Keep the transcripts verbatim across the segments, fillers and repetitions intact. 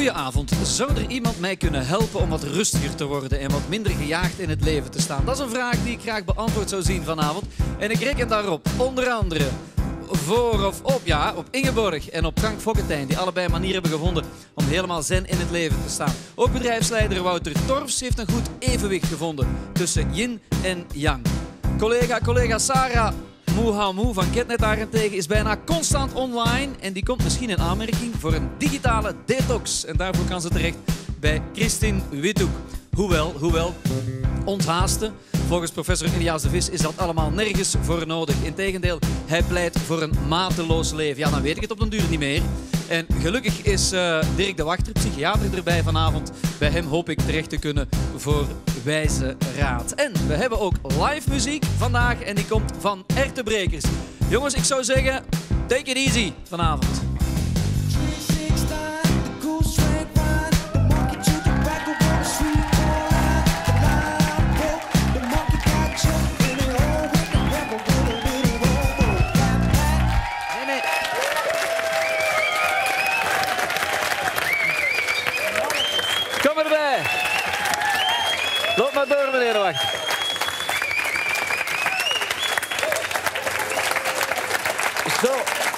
Goedenavond. Zou er iemand mij kunnen helpen om wat rustiger te worden en wat minder gejaagd in het leven te staan? Dat is een vraag die ik graag beantwoord zou zien vanavond. En ik reken daarop, onder andere, voor of op, ja, op Ingeborg en op Frank Fokkentijn, die allebei een manier hebben gevonden om helemaal zen in het leven te staan. Ook bedrijfsleider Wouter Torfs heeft een goed evenwicht gevonden tussen yin en yang. Collega, collega Sarah Mouhamou van Ketnet daarentegen is bijna constant online en die komt misschien in aanmerking voor een digitale detox. En daarvoor kan ze terecht bij Christine Withoek. Hoewel, hoewel, onthaasten. Volgens professor Elias de Vis is dat allemaal nergens voor nodig. Integendeel, hij pleit voor een mateloos leven. Ja, dan weet ik het op den duur niet meer. En gelukkig is uh, Dirk de Wachter, psychiater, erbij vanavond. Bij hem hoop ik terecht te kunnen voor wijze raad. En we hebben ook live muziek vandaag en die komt van Ertebrekers. Jongens, ik zou zeggen, take it easy vanavond. Loop maar door, meneer de Wachter. Zo.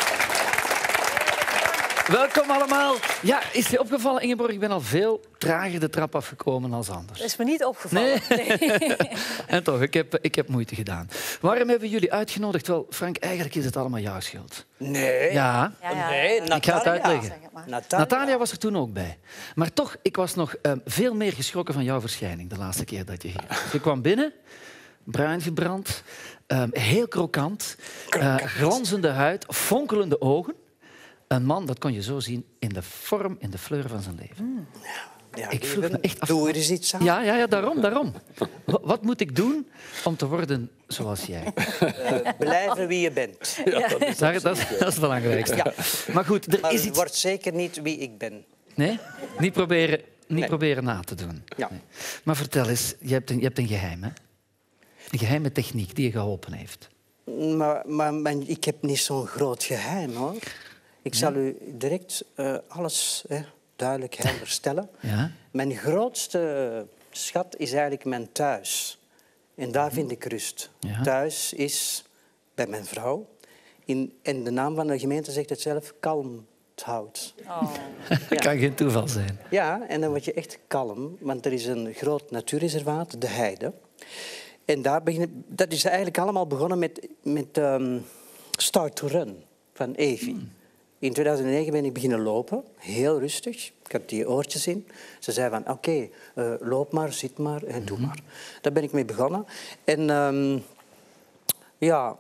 Welkom allemaal. Ja, is je opgevallen, Ingeborg? Ik ben al veel trager de trap afgekomen dan anders. Dat is me niet opgevallen. Nee. nee. En toch, ik heb, ik heb moeite gedaan. Waarom hebben jullie uitgenodigd? Wel, Frank, eigenlijk is het allemaal jouw schuld. Nee. Ja. Ja, ja, Nee, ja. Ik ga het uitleggen. Zeg het maar. Natalia. Natalia was er toen ook bij. Maar toch, ik was nog uh, veel meer geschrokken van jouw verschijning de laatste keer dat je hier was. Je kwam binnen, bruin gebrand, uh, heel krokant, uh, glanzende huid, fonkelende ogen. Een man, dat kon je zo zien, in de vorm, in de fleur van zijn leven. Mm. Ja, ik vroeg me echt af. Doe er eens iets aan. Ja, ja, ja daarom, daarom. Wat, wat moet ik doen om te worden zoals jij? Uh, blijven wie je bent. Ja. Dat is, dat is, dat is het belangrijkste. Ja. Maar goed, er Maar is iets... word zeker niet wie ik ben. Nee? Niet proberen, niet Nee. proberen na te doen. Ja. Nee. Maar vertel eens, je hebt, een, je hebt een geheim, hè? Een geheime techniek die je geholpen heeft. Maar, maar, maar ik heb niet zo'n groot geheim, hoor. Ik zal u direct uh, alles hè, duidelijk helder stellen. Ja? Mijn grootste schat is eigenlijk mijn thuis. En daar vind ik rust. Ja. Thuis is bij mijn vrouw. In, en de naam van de gemeente zegt het zelf, Kalmthout. Oh. Dat kan geen toeval zijn. Ja, en dan word je echt kalm, want er is een groot natuurreservaat, de Heide. En daar begin, dat is eigenlijk allemaal begonnen met, met um, Start to Run van Evi. Hmm. In tweeduizend negen ben ik beginnen lopen, heel rustig. Ik had die oortjes in. Ze zei van, oké, okay, uh, loop maar, zit maar en mm-hmm. doe maar. Daar ben ik mee begonnen. En um, ja,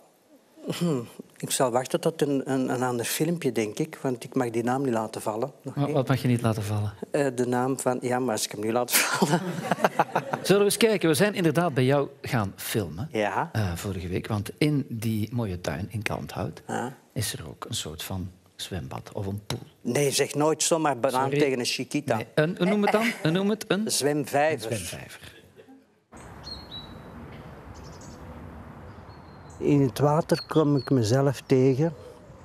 ik zal wachten tot een, een, een ander filmpje, denk ik. Want ik mag die naam niet laten vallen. Nog Wat, wat mag je niet laten vallen? Uh, de naam van... Ja, maar als ik hem nu laat vallen... Zullen we eens kijken? We zijn inderdaad bij jou gaan filmen. Ja. Uh, vorige week. Want in die mooie tuin in Kalmthout Ah. is er ook een soort van zwembad of een poel. Nee, zeg nooit zomaar banaan Sorry. tegen een chiquita. Nee, een, hoe noem het dan? Hoe noem het? Een Zwemvijver. Een zwemvijver. In het water kom ik mezelf tegen.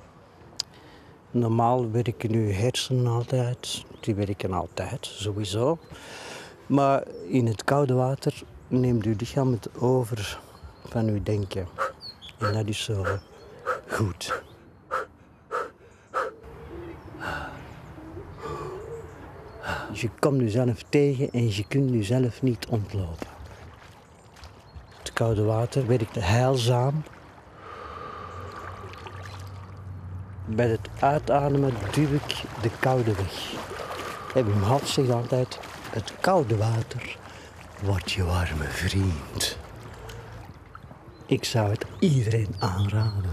Normaal werken uw hersenen altijd. Die werken altijd, sowieso. Maar in het koude water neemt uw lichaam het over van uw denken. En dat is zo goed. Je komt jezelf tegen en je kunt jezelf niet ontlopen. Het koude water werkt heilzaam. Bij het uitademen duw ik de koude weg. En Wim Hof zegt altijd, het koude water wordt je warme vriend. Ik zou het iedereen aanraden.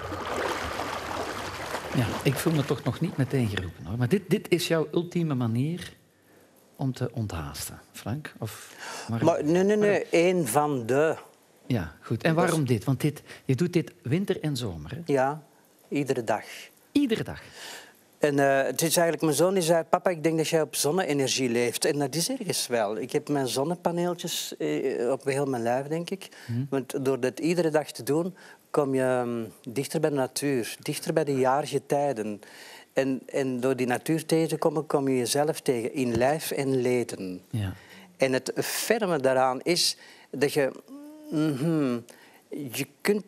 Ja, ik voel me toch nog niet meteen geroepen, hoor. Maar dit, dit is jouw ultieme manier om te onthaasten, Frank? Of maar... Maar nee, nee, nee, één van de. Ja, goed. En waarom dit? Want dit, je doet dit winter en zomer, hè? Ja, iedere dag. Iedere dag? En uh, het is eigenlijk, mijn zoon die zei, papa, ik denk dat jij op zonne-energie leeft. En dat is ergens wel. Ik heb mijn zonnepaneeltjes uh, op heel mijn lijf, denk ik. Hmm. Want door dat iedere dag te doen, kom je um, dichter bij de natuur, dichter bij de jarige tijden. En, en door die natuur tegen te komen, kom je jezelf tegen in lijf en leden. Ja. En het ferme daaraan is dat je... Mm-hmm, je kunt...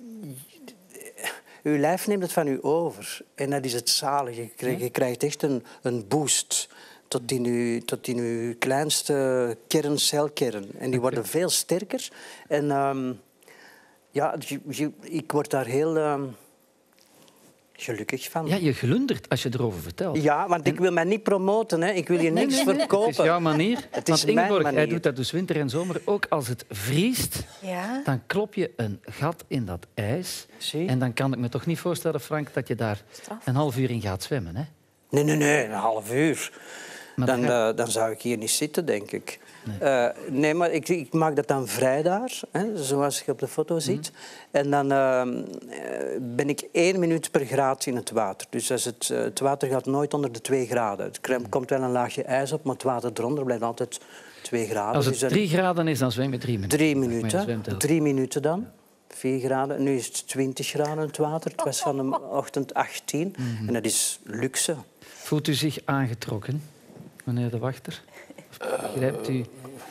Je lijf neemt het van je over. En dat is het zalig. Je krijgt, je krijgt echt een, een boost tot in, je, tot in je kleinste kern, celkern. En die worden veel sterker. En um, ja, je, je, ik word daar heel... Um, gelukkig van. Ja, je glundert als je erover vertelt. Ja, want ik wil mij niet promoten. Hè. Ik wil je niks nee, nee, nee. verkopen. Het is jouw manier. Het Want is mijn Ingeborg, manier. hij doet dat dus winter en zomer. Ook als het vriest, Ja. dan klop je een gat in dat ijs. Zie. En dan kan ik me toch niet voorstellen, Frank, dat je daar Straf. een half uur in gaat zwemmen. Hè? Nee, nee, nee, een half uur. Maar Dan, begrijp- uh, dan zou ik hier niet zitten, denk ik. Nee, uh, nee maar ik, ik maak dat dan vrij daar, hè, zoals je op de foto ziet. Mm. En dan uh, ben ik één minuut per graad in het water. Dus als het, uh, het water gaat nooit onder de twee graden. Er mm. komt wel een laagje ijs op, maar het water eronder blijft altijd twee graden. Als het dus drie graden is, dan zwem je drie minuten. Drie Maar je minuten. zwemt heel- Drie minuten dan. Vier graden. Nu is het twintig graden het water. Het was van de ochtend achttien. Mm-hmm. En dat is luxe. Voelt u zich aangetrokken, meneer de Wachter? Of begrijpt u...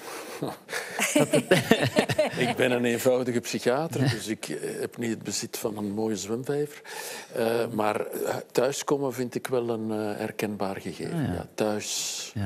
Ik ben een eenvoudige psychiater, dus ik heb niet het bezit van een mooie zwemvijver. Uh, maar thuiskomen vind ik wel een uh, herkenbaar gegeven. Ah, ja. Ja, thuis, Ja. uh,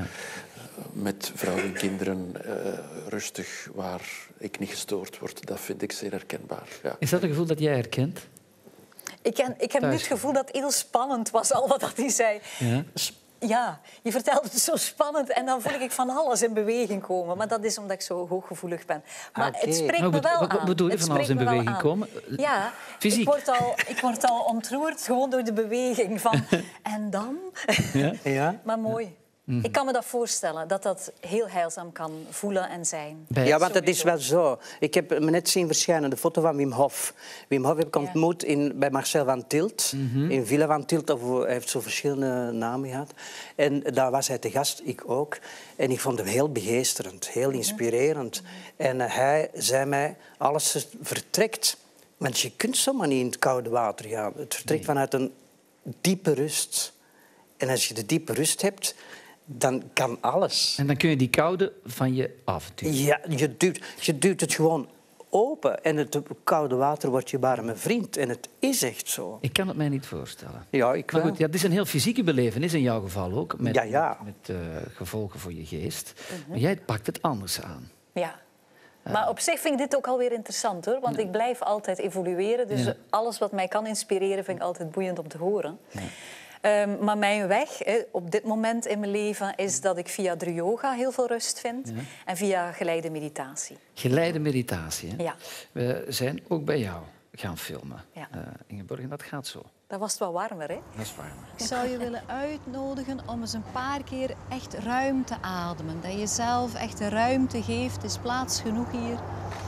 met vrouw en kinderen, uh, rustig, waar ik niet gestoord word. Dat vind ik zeer herkenbaar. Ja. Is dat een gevoel dat jij herkent? Ik, ken, ik heb nu het gevoel dat het heel spannend was, al wat hij zei. Ja. Ja, je vertelt het zo spannend en dan voel ik van alles in beweging komen. Maar dat is omdat ik zo hooggevoelig ben. Maar Okay. het spreekt Nou, me wel wat- wat aan. bedoel je Het van alles spreekt in me wel beweging aan. komen? Ja, Fysiek? ik word, al, ik word al ontroerd gewoon door de beweging van... En dan? Ja? Ja? Maar mooi. Ik kan me dat voorstellen, dat dat heel heilzaam kan voelen en zijn. Bij- Ja, want het is Sowieso. wel zo. Ik heb me net zien verschijnen de foto van Wim Hof. Wim Hof heb ik Ja. ontmoet in, bij Marcel van Tilt. Mhm. In Villa van Tilt. Of, hij heeft zo verschillende namen gehad. En daar was hij te gast, ik ook. En ik vond hem heel begeesterend, heel inspirerend. En uh, hij zei mij, alles vertrekt. Want je kunt zomaar niet in het koude water gaan. Het vertrekt vanuit een diepe rust. En als je de diepe rust hebt, dan kan alles. En dan kun je die koude van je afduwen. Ja, je duwt, je duwt het gewoon open. En het koude water wordt je warme vriend. En het is echt zo. Ik kan het mij niet voorstellen. Ja, ik Maar wel. goed, ja, het is een heel fysieke belevenis in jouw geval ook. Met, Ja, ja. met, met uh, gevolgen voor je geest. Maar jij pakt het anders aan. Ja. Maar op zich vind ik dit ook alweer interessant, hoor. Want ik blijf altijd evolueren. Dus Ja. alles wat mij kan inspireren vind ik altijd boeiend om te horen. Ja. Um, maar mijn weg hè, op dit moment in mijn leven is dat ik via de yoga heel veel rust vind. Ja. En via geleide meditatie. Geleide meditatie, hè? Ja. We zijn ook bij jou gaan filmen. Ja. Uh, Ingeborg, en dat gaat zo. Dat was het wel warmer, hè? Dat is warmer. Ik zou je willen uitnodigen om eens een paar keer echt ruim te ademen. Dat je zelf echt de ruimte geeft. Het is plaats genoeg hier.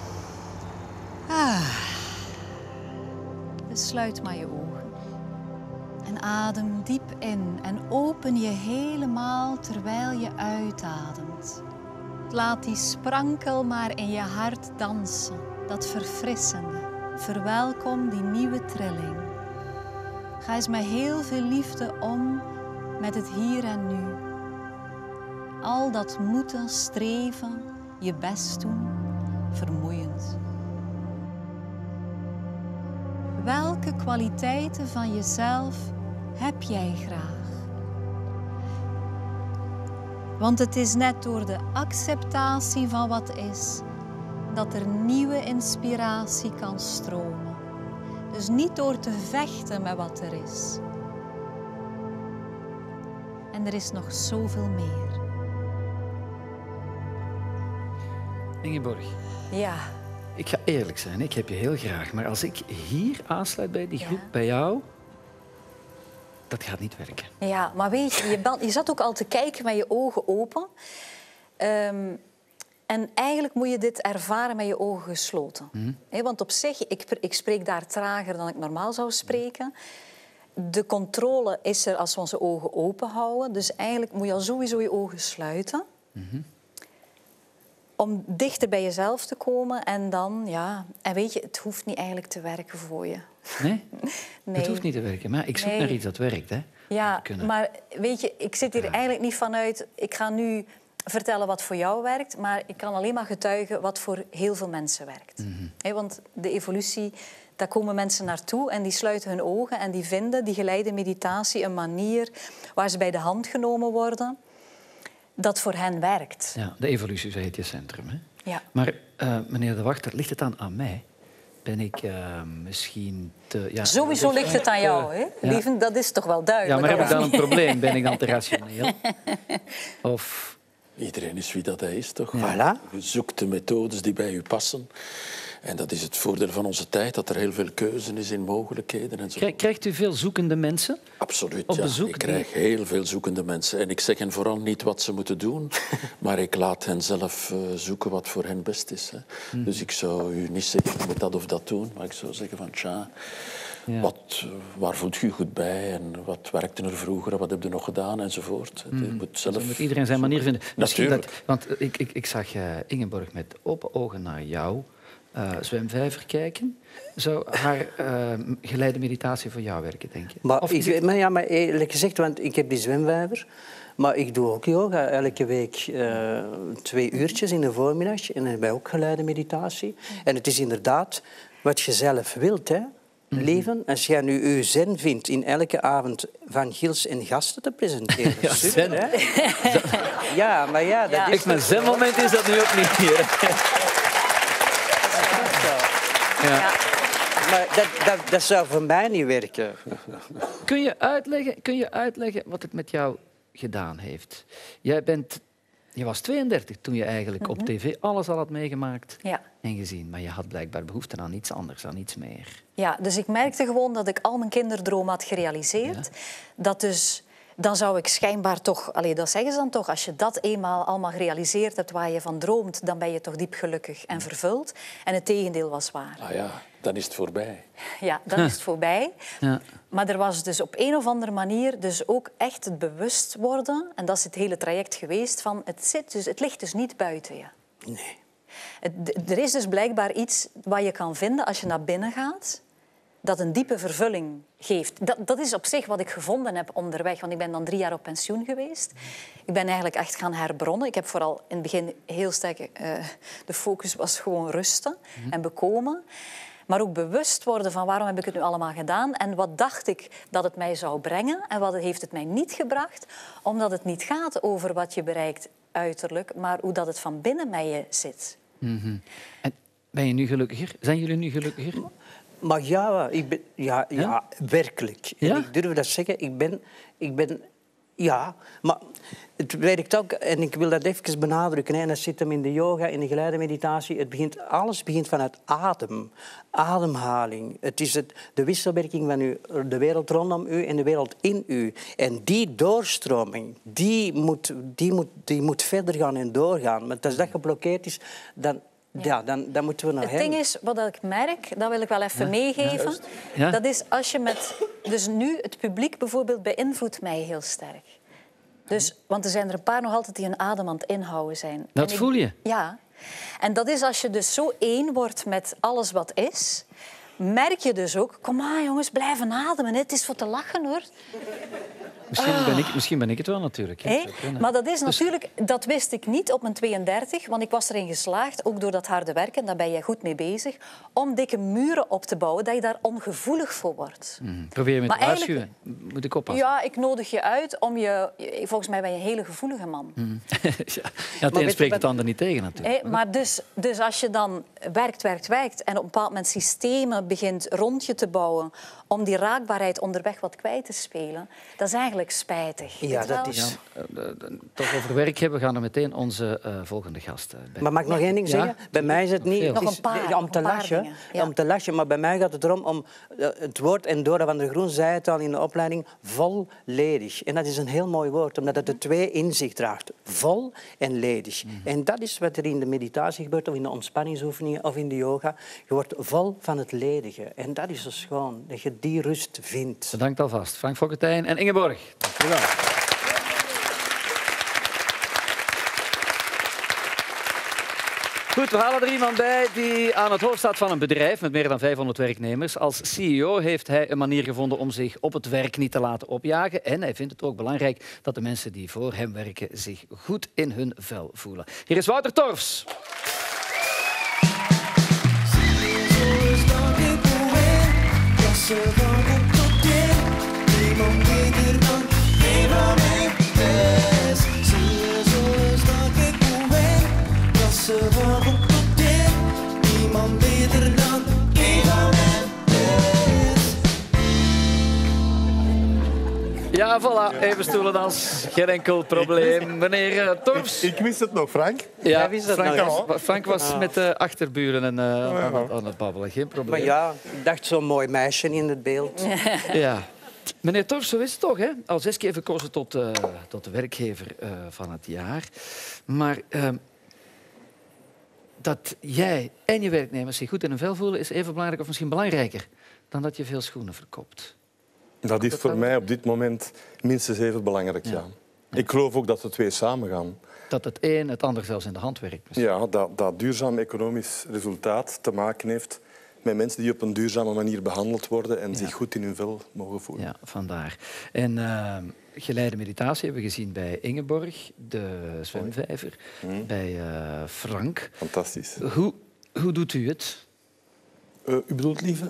Ah. Dus sluit maar je ogen. En adem diep in en open je helemaal terwijl je uitademt. Laat die sprankel maar in je hart dansen. Dat verfrissende. Verwelkom die nieuwe trilling. Ga eens met heel veel liefde om met het hier en nu. Al dat moeten, streven, je best doen, vermoeiend. Welke kwaliteiten van jezelf heb jij graag? Want het is net door de acceptatie van wat is, dat er nieuwe inspiratie kan stromen. Dus niet door te vechten met wat er is. En er is nog zoveel meer. Ingeborg, Ja. ik ga eerlijk zijn, ik heb je heel graag. Maar als ik hier aansluit bij die groep, Ja. bij jou, dat gaat niet werken. Ja, maar weet je, je, bent, je zat ook al te kijken met je ogen open. Um, En eigenlijk moet je dit ervaren met je ogen gesloten. Mm. He, want op zich, ik, ik spreek daar trager dan ik normaal zou spreken. De controle is er als we onze ogen open houden. Dus eigenlijk moet je al sowieso je ogen sluiten. Mm-hmm. Om dichter bij jezelf te komen. En dan, ja... En weet je, het hoeft niet eigenlijk te werken voor je. Nee? Nee. Het hoeft niet te werken. Maar ik zoek Nee. naar iets dat werkt, hè. Ja, kunnen. maar weet je, ik zit hier eigenlijk niet vanuit... Ik ga nu vertellen wat voor jou werkt, maar ik kan alleen maar getuigen wat voor heel veel mensen werkt. Mm-hmm. He, want de evolutie, daar komen mensen naartoe en die sluiten hun ogen en die vinden die geleide meditatie een manier waar ze bij de hand genomen worden, dat voor hen werkt. Ja, de evolutie, zo heet je centrum. Hè? Ja. Maar uh, meneer De Wachter, ligt het dan aan mij? Ben ik uh, misschien te... Ja, Sowieso ligt het aan jou, hè? Ja. Lieven, dat is toch wel duidelijk. Ja, maar heb ik dan of een probleem? Ben ik dan te rationeel? Of... Iedereen is wie dat hij is, toch? Voilà. Je zoekt de methodes die bij u passen. En dat is het voordeel van onze tijd, dat er heel veel keuze is in mogelijkheden. En zo. Krijg, krijgt u veel zoekende mensen? Absoluut, op ja. bezoek? Ik krijg heel veel zoekende mensen. En ik zeg hen vooral niet wat ze moeten doen, maar ik laat hen zelf uh, zoeken wat voor hen best is. Hè. Mm. Dus ik zou u niet zeggen, je moet dat of dat doen, maar ik zou zeggen van, tja, ja. wat, waar voelt je je goed bij en wat werkte er vroeger, wat heb je nog gedaan enzovoort. Mm. Je moet zelf dus moet iedereen zijn manier vinden. Natuurlijk. Dat, want ik, ik, ik zag uh, Ingeborg met open ogen naar jou Uh, zwemvijver kijken. Zou haar uh, geleide meditatie voor jou werken, denk je? Maar, of ik, het... maar, ja, maar eerlijk gezegd, want ik heb die zwemvijver, maar ik doe ook yoga elke week uh, twee uurtjes in de voormiddag en dan heb ik ook geleide meditatie. En het is inderdaad wat je zelf wilt, hè. Leven. Als jij nu je zen vindt in elke avond van Gils en gasten te presenteren. Ja, super, zen. hè? Ja, maar ja, dat Ja. is... Echt, mijn zen-moment is dat nu ook niet hier. Ja. Ja. Maar dat, dat, dat zou voor mij niet werken. Kun je uitleggen, kun je uitleggen wat het met jou gedaan heeft? Jij bent, je was tweeëndertig toen je eigenlijk mm-hmm. op tv alles al had meegemaakt Ja. en gezien. Maar je had blijkbaar behoefte aan iets anders, aan iets meer. Ja, dus ik merkte gewoon dat ik al mijn kinderdroom had gerealiseerd. Ja. Dat dus... Dan zou ik schijnbaar toch... Allee, dat zeggen ze dan toch. Als je dat eenmaal allemaal gerealiseerd hebt waar je van droomt, dan ben je toch diep gelukkig en vervuld. En het tegendeel was waar. Ah ja, dan is het voorbij. Ja, dan is het voorbij. Ja. Maar er was dus op een of andere manier dus ook echt het bewust worden. En dat is het hele traject geweest van... Het, zit dus, het ligt dus niet buiten je. Nee. Het, er is dus blijkbaar iets wat je kan vinden als je naar binnen gaat, dat een diepe vervulling geeft. Dat, dat is op zich wat ik gevonden heb onderweg. Want ik ben dan drie jaar op pensioen geweest. Ik ben eigenlijk echt gaan herbronnen. Ik heb vooral in het begin heel sterk... Uh, de focus was gewoon rusten mm-hmm. en bekomen. Maar ook bewust worden van waarom heb ik het nu allemaal gedaan. En wat dacht ik dat het mij zou brengen. En wat heeft het mij niet gebracht. Omdat het niet gaat over wat je bereikt uiterlijk. Maar hoe dat het van binnen bij je zit. Mm-hmm. En ben je nu gelukkiger? Zijn jullie nu gelukkiger? Maar ja, ik ben, ja, ja, ja? werkelijk. Ja? En ik durf dat zeggen. Ik ben, ik ben... Ja, maar het werkt ook... En ik wil dat even benadrukken. Hè, en dat zit hem in de yoga, in de geleide meditatie. Het begint, alles begint vanuit adem. Ademhaling. Het is het, de wisselwerking van u, de wereld rondom u en de wereld in u. En die doorstroming, die moet, die moet, die moet verder gaan en doorgaan. Want als dat geblokkeerd is, dan... Ja, ja dan, dan moeten we naar Het hem. ding is, wat ik merk, dat wil ik wel even ja, meegeven. Ja, ja. Dat is als je met... Dus nu, het publiek bijvoorbeeld beïnvloedt mij heel sterk. Dus, want er zijn er een paar nog altijd die hun adem aan het inhouden zijn. Dat en voel je? Ik, ja. En dat is als je dus zo één wordt met alles wat is, merk je dus ook... Kom aan, jongens, blijven ademen. Het is voor te lachen, hoor. Misschien, ah. ben ik, misschien ben ik het wel, natuurlijk. Hey, maar dat is natuurlijk... Dat wist ik niet op mijn tweeëndertig, want ik was erin geslaagd, ook door dat harde werken, daar ben je goed mee bezig, om dikke muren op te bouwen, dat je daar ongevoelig voor wordt. Mm. Probeer je me te waarschuwen. Moet ik oppassen? Ja, ik nodig je uit om je... Volgens mij ben je een hele gevoelige man. Mm. ja, het een spreekt het ander niet tegen, natuurlijk. Hey, maar dus, dus als je dan werkt, werkt, werkt en op een bepaald moment systemen begint rond je te bouwen om die raakbaarheid onderweg wat kwijt te spelen, dat is eigenlijk spijtig. Ja, dat is... Ja, uh, uh, toch over werk hebben, gaan we meteen onze uh, volgende gast uh, bij. Maar mag ik nog één ding zeggen? Ja? Bij mij is het niet... Nog het is, een paar, om, te een paar lasje, ja. om te lasje, maar bij mij gaat het erom om uh, het woord, en Dora van der Groen zei het al in de opleiding, volledig. En dat is een heel mooi woord, omdat het de twee in zich draagt. Vol en ledig. Mm. En dat is wat er in de meditatie gebeurt, of in de ontspanningsoefeningen, of in de yoga. Je wordt vol van het ledige. En dat is dus gewoon, dat je die rust vindt. Bedankt alvast. Frank Fokketijn en Ingeborg. Dank je wel. Goed, we halen er iemand bij die aan het hoofd staat van een bedrijf met meer dan vijfhonderd werknemers. Als C E O heeft hij een manier gevonden om zich op het werk niet te laten opjagen. En hij vindt het ook belangrijk dat de mensen die voor hem werken zich goed in hun vel voelen. Hier is Wouter Torfs. Ja, voilà. Even stoelendans. Geen enkel probleem. Meneer uh, Torfs. Ik, ik wist het nog, Frank. Ja, wist het Frank, nog, was, Frank was met de achterburen en, uh, aan, het, aan het babbelen. Geen probleem. Maar ja, ik dacht zo'n mooi meisje in het beeld. Ja. Meneer Torfs, zo is het toch, hè? Al zes keer verkozen tot, uh, tot de werkgever uh, van het jaar. Maar uh, dat jij en je werknemers zich goed in hun vel voelen is even belangrijk of misschien belangrijker dan dat je veel schoenen verkoopt. Dat is voor mij op dit moment minstens even belangrijk, ja. ja. Ik geloof ook dat de twee samengaan. Dat het een het ander zelfs in de hand werkt. Misschien. Ja, dat, dat duurzaam economisch resultaat te maken heeft met mensen die op een duurzame manier behandeld worden en ja. zich goed in hun vel mogen voelen. Ja, vandaar. En uh, geleide meditatie hebben we gezien bij Ingeborg, de zwemvijver, hmm. bij uh, Frank. Fantastisch. Hoe, hoe doet u het? Uh, u bedoelt, lieve?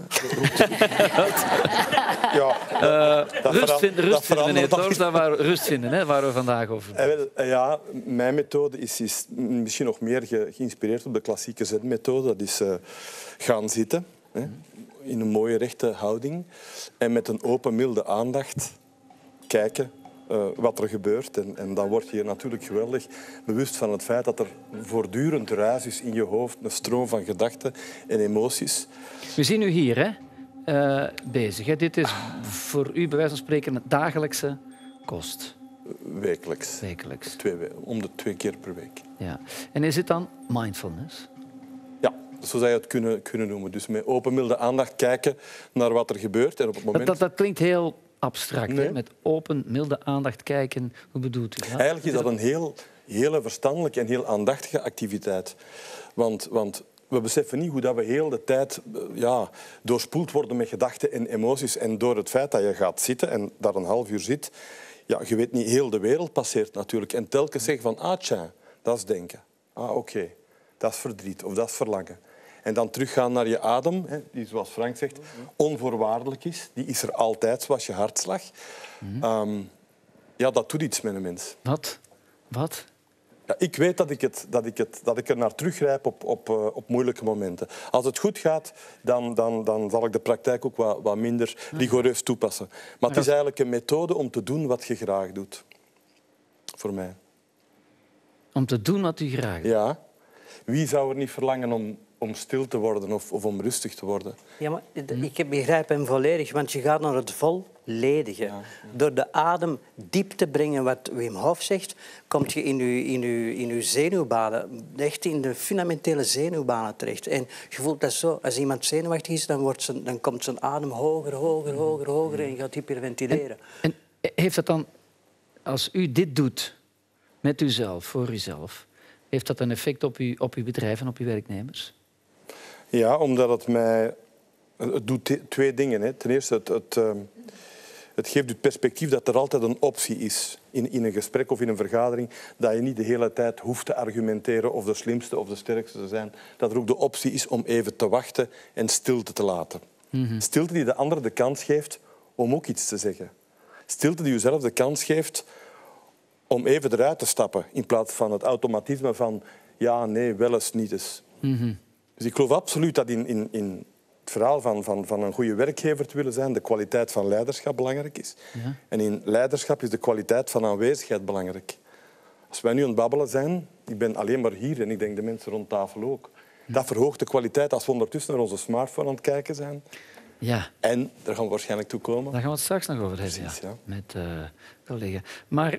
ja, uh, dat rust vinden, rust vinden meneer Torfs, dat waar, rust vinden, hè, waar we vandaag over praten. Uh, ja, mijn methode is, is misschien nog meer ge, geïnspireerd op de klassieke zen-methode. Dat is uh, gaan zitten, hè, in een mooie rechte houding. En met een open, milde aandacht kijken uh, wat er gebeurt. En, en dan word je je natuurlijk geweldig bewust van het feit dat er voortdurend ruis is in je hoofd. Een stroom van gedachten en emoties. We zien u hier, hè? Uh, bezig. Hè? Dit is voor u bij wijze van spreken een dagelijkse kost. Wekelijks. Wekelijks. Twee, om de twee keer per week. Ja. En is het dan mindfulness? Ja, zo zou je het kunnen, kunnen noemen. Dus met open, milde aandacht kijken naar wat er gebeurt. En op het moment... dat, dat, dat klinkt heel abstract. Nee. Hè? Met open, milde aandacht kijken. Hoe bedoelt u dat? Eigenlijk is dat een heel, hele verstandelijke en heel aandachtige activiteit. Want... want we beseffen niet hoe dat we heel de tijd ja, doorspoeld worden met gedachten en emoties. En door het feit dat je gaat zitten en daar een half uur zit, ja, je weet niet, heel de wereld passeert natuurlijk. En telkens zeggen van, ah tja, dat is denken. Ah oké, okay. Dat is verdriet of dat is verlangen. En dan teruggaan naar je adem, hè, die zoals Frank zegt, onvoorwaardelijk is. Die is er altijd, zoals je hartslag. Mm-hmm. Um, ja, dat doet iets met een mens. Wat? Wat? Ja, ik weet dat ik, het, dat, ik het, dat ik er naar teruggrijp op, op, uh, op moeilijke momenten. Als het goed gaat, dan, dan, dan zal ik de praktijk ook wat, wat minder rigoureus toepassen. Maar het is eigenlijk een methode om te doen wat je graag doet. Voor mij. Om te doen wat u graag doet? Ja. Wie zou er niet verlangen om, om stil te worden of, of om rustig te worden? Ja, maar ik begrijp hem volledig, want je gaat naar het volledige. Ja, ja. Door de adem diep te brengen, wat Wim Hof zegt, kom je in je, in je, in je zenuwbanen, echt in de fundamentele zenuwbanen terecht. En je voelt dat zo, als iemand zenuwachtig is, dan, wordt zijn, dan komt zijn adem hoger, hoger, hoger, hoger en je gaat hyperventileren. En, en heeft dat dan, als u dit doet met uzelf, voor uzelf, heeft dat een effect op, u, op uw bedrijf en op uw werknemers? Ja, omdat het mij... Het doet twee dingen. Hè. Ten eerste, het, het, uh, het geeft het perspectief dat er altijd een optie is in, in een gesprek of in een vergadering, dat je niet de hele tijd hoeft te argumenteren of de slimste of de sterkste te zijn. Dat er ook de optie is om even te wachten en stilte te laten. Mm-hmm. Stilte die de ander de kans geeft om ook iets te zeggen. Stilte die jezelf de kans geeft om even eruit te stappen, in plaats van het automatisme van ja, nee, wel eens, niet eens. Mm-hmm. Dus ik geloof absoluut dat in, in, in het verhaal van, van, van een goede werkgever te willen zijn, de kwaliteit van leiderschap belangrijk is. Ja. En in leiderschap is de kwaliteit van aanwezigheid belangrijk. Als wij nu aan het babbelen zijn, ik ben alleen maar hier en ik denk de mensen rond tafel ook. Ja. Dat verhoogt de kwaliteit als we ondertussen naar onze smartphone aan het kijken zijn. Ja. En daar gaan we waarschijnlijk toe komen. Daar gaan we het straks nog over hebben. Precies, ja. Ja. Met uh, collega. Maar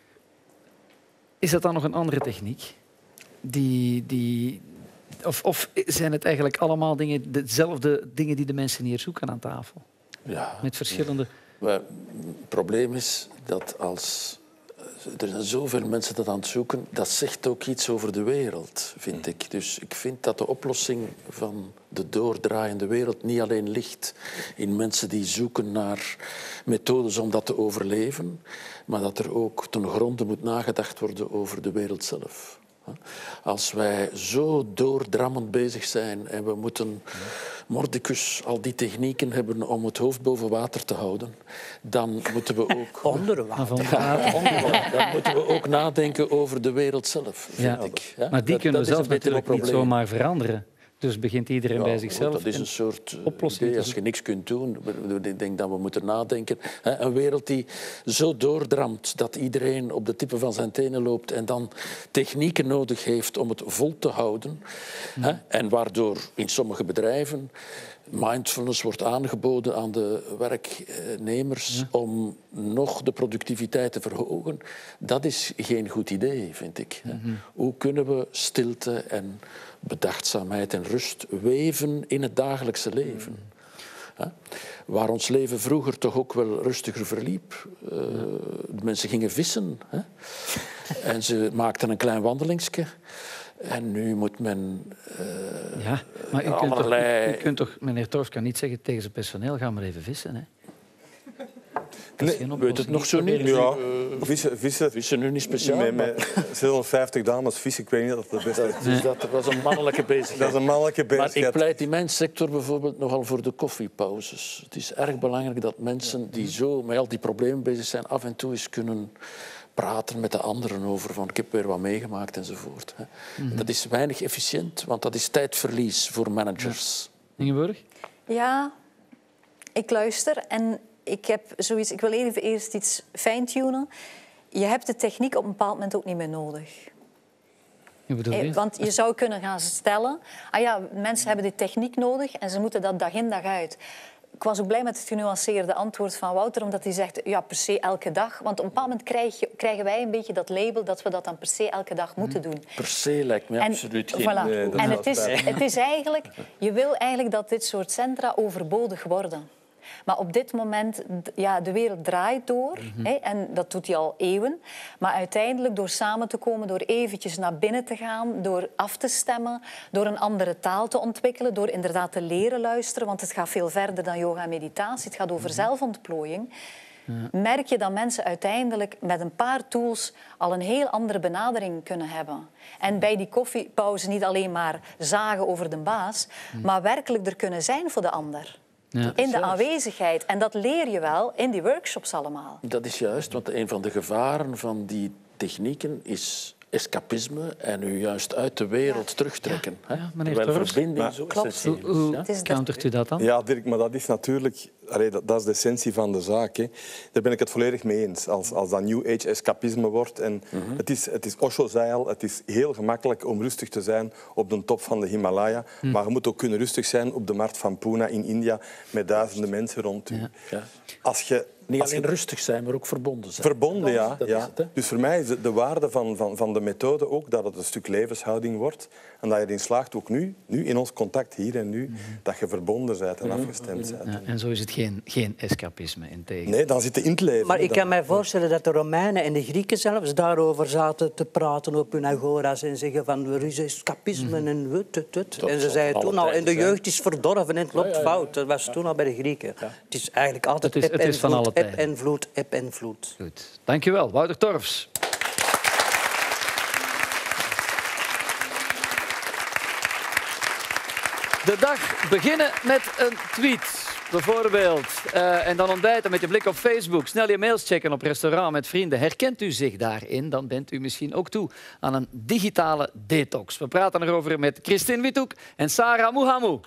is dat dan nog een andere techniek? Die, die, of, of zijn het eigenlijk allemaal dingen, dezelfde dingen die de mensen hier zoeken aan tafel? Ja. Met verschillende... Ja. Maar het probleem is dat als er zijn zoveel mensen dat aan het zoeken. Dat zegt ook iets over de wereld, vind ik. Dus ik vind dat de oplossing van de doordraaiende wereld niet alleen ligt in mensen die zoeken naar methodes om dat te overleven, maar dat er ook ten gronde moet nagedacht worden over de wereld zelf. Als wij zo doordrammend bezig zijn en we moeten mordicus al die technieken hebben om het hoofd boven water te houden, dan moeten we ook... Onder water. Ja, dan moeten we ook nadenken over de wereld zelf, vind Ja. ik. Ja? Maar die Dat- kunnen dat we is zelf een beetje natuurlijk een niet probleem. zomaar veranderen. Dus begint iedereen Ja, bij goed, zichzelf. dat is en een soort eh, oplossing idee. te Als je niks kunt doen, ik denk dat we moeten nadenken. Hè, een wereld die zo doordramt dat iedereen op de tippen van zijn tenen loopt en dan technieken nodig heeft om het vol te houden. Mm. Hè, en waardoor in sommige bedrijven mindfulness wordt aangeboden aan de werknemers Ja. om nog de productiviteit te verhogen. Dat is geen goed idee, vind ik. Hè. Mm-hmm. Hoe kunnen we stilte en bedachtzaamheid en rust weven in het dagelijkse leven? Hè? Waar ons leven vroeger toch ook wel rustiger verliep. Uh, de mensen gingen vissen. Hè? En ze maakten een klein wandelingsje. En nu moet men... Uh, Ja, maar u kunt, allerlei... toch, u kunt toch, meneer Torfs kan niet zeggen tegen zijn personeel, ga maar even vissen. Hè? Dat is Nee, geen weet het nog zo niet? Ja, vissen, vissen, Vissen nu niet speciaal. met, maar- met zeshonderdvijftig dames vissen, ik weet niet dat dat de beste is. Dus dat was een mannelijke bezigheid. Dat is een mannelijke Maar bezigheid. ik pleit in mijn sector bijvoorbeeld nogal voor de koffiepauzes. Het is erg belangrijk dat mensen die zo met al die problemen bezig zijn, af en toe eens kunnen praten met de anderen over van ik heb weer wat meegemaakt enzovoort. Hè. Mm-hmm. Dat is weinig efficiënt, want dat is tijdverlies voor managers. Ingeborg? Ja, ik luister en ik heb zoiets. Ik wil even eerst iets fine-tunen. Je hebt de techniek op een bepaald moment ook niet meer nodig. Hoe bedoel Eh, je? Want je zou kunnen gaan stellen... Ah ja, mensen hebben die techniek nodig en ze moeten dat dag in dag uit. Ik was ook blij met het genuanceerde antwoord van Wouter, omdat hij zegt, ja, per se elke dag. Want op een bepaald moment krijg je, krijgen wij een beetje dat label dat we dat dan per se elke dag moeten doen. Per se lijkt me En, absoluut geen... voilà. Nee, dat en is het, is, wel het is eigenlijk... Je wil eigenlijk dat dit soort centra overbodig worden. Maar op dit moment, d- ja, de wereld draait door. Hè, en dat doet hij al eeuwen. Maar uiteindelijk, door samen te komen, door eventjes naar binnen te gaan, door af te stemmen, door een andere taal te ontwikkelen, door inderdaad te leren luisteren, want het gaat veel verder dan yoga en meditatie. Het gaat over zelfontplooiing. Merk je dat mensen uiteindelijk met een paar tools al een heel andere benadering kunnen hebben. En bij die koffiepauze niet alleen maar zagen over de baas, maar werkelijk er kunnen zijn voor de ander. Ja. In de aanwezigheid. En dat leer je wel in die workshops allemaal. Dat is juist, want een van de gevaren van die technieken is escapisme en u juist uit de wereld terugtrekken. Hè? Ja, meneer Terwijl Torfs. verbinding Maar- zo Klopt. essentieel Hoe, is. hoe Ja? Het is de- countert u dat dan? Ja, Dirk, maar dat is natuurlijk... Allee, dat, dat is de essentie van de zaak. Hè. Daar ben ik het volledig mee eens. Als, als dat New Age escapisme wordt. En Mhm. het, is, het is Osho zei al, het is heel gemakkelijk om rustig te zijn op de top van de Himalaya. Mhm. Maar je moet ook kunnen rustig zijn op de markt van Pune in India met duizenden mensen rond u. Ja. Ja. Als je, Niet als je alleen rustig zijn, maar ook verbonden zijn. verbonden, ja. Dat is ja. het, hè? Dus voor mij is de, de waarde van, van, van de methode ook dat het een stuk levenshouding wordt. En dat je erin slaagt, ook nu, nu in ons contact hier en nu, dat je verbonden bent en afgestemd bent. Ja, en zo is het geen, geen escapisme, integendeel. Nee, dan zit je in het leven. Maar ik Dan- kan mij voorstellen dat de Romeinen en de Grieken zelfs daarover zaten te praten op hun agora's en zeggen van er is escapisme en wut, wut, wut. Dat En ze zal zeiden alle toen al, en de tijden zijn. jeugd is verdorven en het loopt fout. Dat was toen al bij de Grieken. Het is eigenlijk altijd Het is- eb het en is van vloed, alle eb tijden. en vloed, eb en vloed. Goed. Dank je wel, Wouter Torfs. De dag beginnen met een tweet, bijvoorbeeld. Eh, en dan ontbijten met je blik op Facebook. Snel je mails checken op restaurant met vrienden. Herkent u zich daarin, dan bent u misschien ook toe aan een digitale detox. We praten erover met Christine Withoek en Sarah Mouhamou.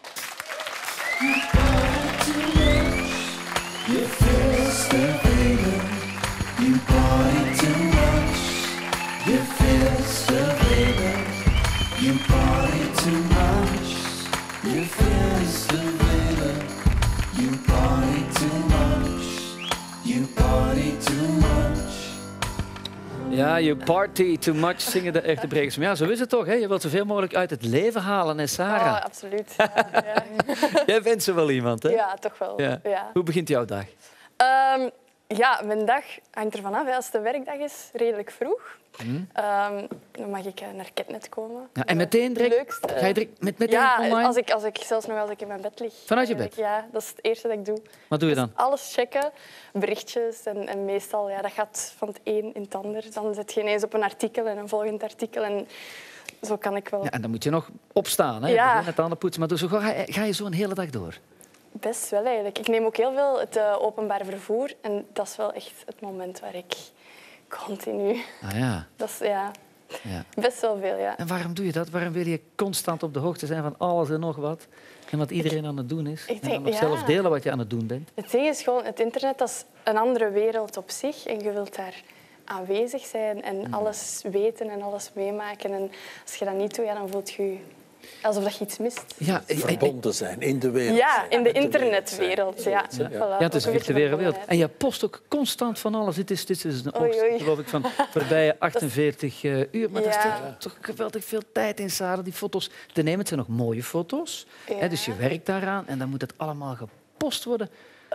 Ja, you party too much, zingen de echte brekers. Maar ja, zo is het toch. Hè? Je wilt zoveel mogelijk uit het leven halen, hè, Sarah? Oh, absoluut. Ja. Jij bent zo wel iemand, hè? Ja, toch wel. Ja. Ja. Hoe begint jouw dag? Ehm, Ja, mijn dag hangt ervan af. Als het een werkdag is, redelijk vroeg. Mm. Um, dan mag ik naar Ketnet komen. Ja, en meteen direct, leukste. Ga je direct met, meteen ja, online? Als ik, als ik, zelfs nog als ik in mijn bed lig. Vanuit je bed? Ja, dat is het eerste dat ik doe. Wat doe je dan? Dus alles checken, berichtjes. En, en meestal, ja, dat gaat van het een in het ander. Dan zet je ineens op een artikel en een volgend artikel. En zo kan ik wel... Ja, en dan moet je nog opstaan, hè? Ja. Begin het tanden poetsen. Maar zo ga je, ga je zo een hele dag door? Best wel eigenlijk. Ik neem ook heel veel het uh, openbaar vervoer. En dat is wel echt het moment waar ik continu... Ah ja. Dat is, ja... Ja. Best wel veel, ja. En waarom doe je dat? Waarom wil je constant op de hoogte zijn van alles en nog wat? En wat iedereen ik, aan het doen is? Ik denk, en dan nog ja. zelf delen wat je aan het doen bent? Het ding is gewoon, het internet dat is een andere wereld op zich. En je wilt daar aanwezig zijn en mm. alles weten en alles meemaken. En als je dat niet doet, ja, dan voelt je je alsof dat je iets mist. Ja, verbonden zijn in de wereld. Ja, in de internetwereld. Ja, ja. Ja. Ja, het is een virtuele wereld. En je post ook constant van alles. Dit is, dit is een oogst, geloof ik, van voorbije achtenveertig uur. Maar ja. daar staat toch geweldig veel tijd in, Sarah. Die foto's te nemen, het zijn nog mooie foto's. Ja. Hè, dus je werkt daaraan en dan moet het allemaal gepost worden.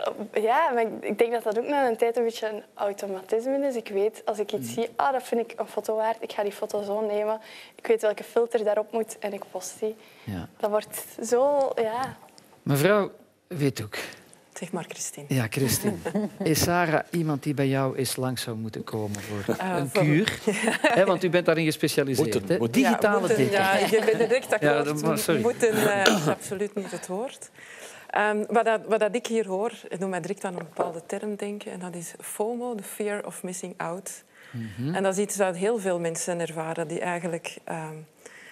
Ja, maar ik denk dat dat ook na een tijd een beetje een automatisme is. Ik weet, als ik iets mm. zie, ah, dat vind ik een foto waard, ik ga die foto zo nemen. Ik weet welke filter daarop moet en ik post die. Ja. Dat wordt zo, ja... Mevrouw weet ook. Zeg maar, Christine. Ja, Christine. Is Sarah iemand die bij jou eens langs zou moeten komen voor uh, een voor... kuur? He, want u bent daarin gespecialiseerd. Moeten, moeten. Digitale ja, moeten, ja, ik ben direct akkoord. Ja, maar, sorry. Moeten uh, is absoluut niet het woord. Um, wat, dat, wat dat ik hier hoor, het doet mij direct aan een bepaalde term denken. En dat is FOMO, the fear of missing out. Mm-hmm. En dat is iets dat heel veel mensen ervaren. Die eigenlijk um,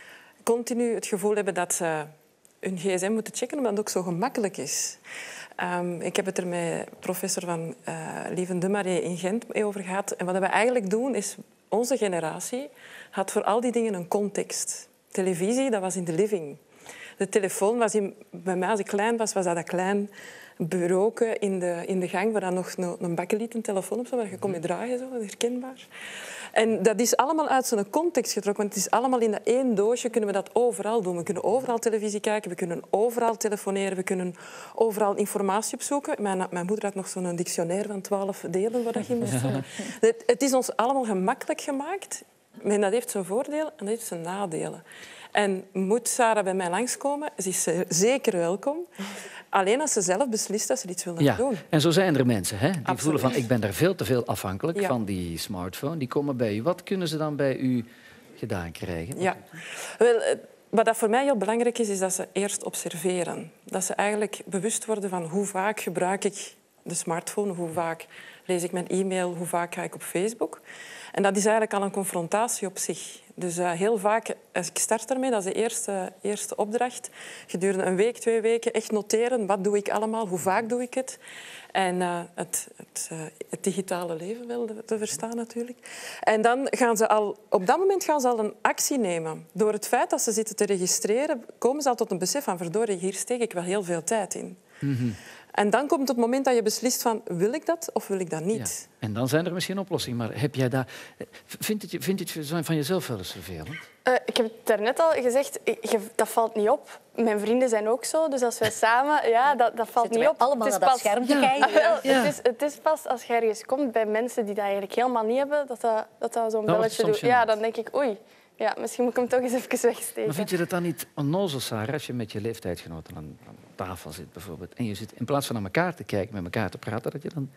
continu het gevoel hebben dat ze hun gsm moeten checken, omdat het ook zo gemakkelijk is. Um, ik heb het er met professor van uh, Lieven de Marais in Gent mee over gehad. En wat we eigenlijk doen, is onze generatie had voor al die dingen een context. Televisie, dat was in de living. De telefoon was in, bij mij, als ik klein was, was dat een klein bureau in de, in de gang waar dan nog een, een bakkeliet een telefoon op zat, waar je kon mee draaien, zo, herkenbaar. En dat is allemaal uit zijn context getrokken, want het is allemaal in dat één doosje kunnen we dat overal doen. We kunnen overal televisie kijken, we kunnen overal telefoneren, we kunnen overal informatie opzoeken. Mijn, mijn moeder had nog zo'n dictionaire van twaalf delen waar dat je moest doen. Het, het is ons allemaal gemakkelijk gemaakt, maar dat heeft zijn voordelen en dat heeft zijn nadelen. En moet Sarah bij mij langskomen? Ze is zeker welkom. Alleen als ze zelf beslist dat ze iets wil ja, doen. En zo zijn er mensen hè, die Absoluut. voelen van ik ben daar veel te veel afhankelijk ja. van die smartphone. Die komen bij u. Wat kunnen ze dan bij u gedaan krijgen? Ja. Wel, wat dat voor mij heel belangrijk is, is dat ze eerst observeren. Dat ze eigenlijk bewust worden van hoe vaak gebruik ik de smartphone, hoe vaak lees ik mijn e-mail, hoe vaak ga ik op Facebook. En dat is eigenlijk al een confrontatie op zich. Dus uh, heel vaak, als ik start daarmee, dat is de eerste, eerste opdracht. Gedurende een week, twee weken, echt noteren. Wat doe ik allemaal? Hoe vaak doe ik het? En uh, het, het, uh, het digitale leven wel te verstaan natuurlijk. En dan gaan ze al, op dat moment gaan ze al een actie nemen. Door het feit dat ze zitten te registreren, komen ze al tot een besef van verdorie, hier steek ik wel heel veel tijd in. Mm-hmm. En dan komt het moment dat je beslist van wil ik dat of wil ik dat niet. Ja. En dan zijn er misschien oplossingen. Maar heb jij daar... Vind je, vind je het van jezelf wel eens vervelend? Uh, ik heb het daarnet al gezegd, ik, dat valt niet op. Mijn vrienden zijn ook zo, dus als wij samen... Ja, dat, dat valt Zitten niet op. allemaal naar dat pas... scherm te ja. kijken. Ja. Ja. Het, is, het is pas als je ergens komt bij mensen die dat eigenlijk helemaal niet hebben, dat dat, dat, dat zo'n belletje doet. Ja, dan denk ik, oei, ja, misschien moet ik hem toch eens even wegsteken. Maar vind je dat dan niet onnozel, Sarah, als je met je leeftijdsgenoten aan, aan tafel zit bijvoorbeeld, en je zit in plaats van naar elkaar te kijken, met elkaar te praten, dat je dan...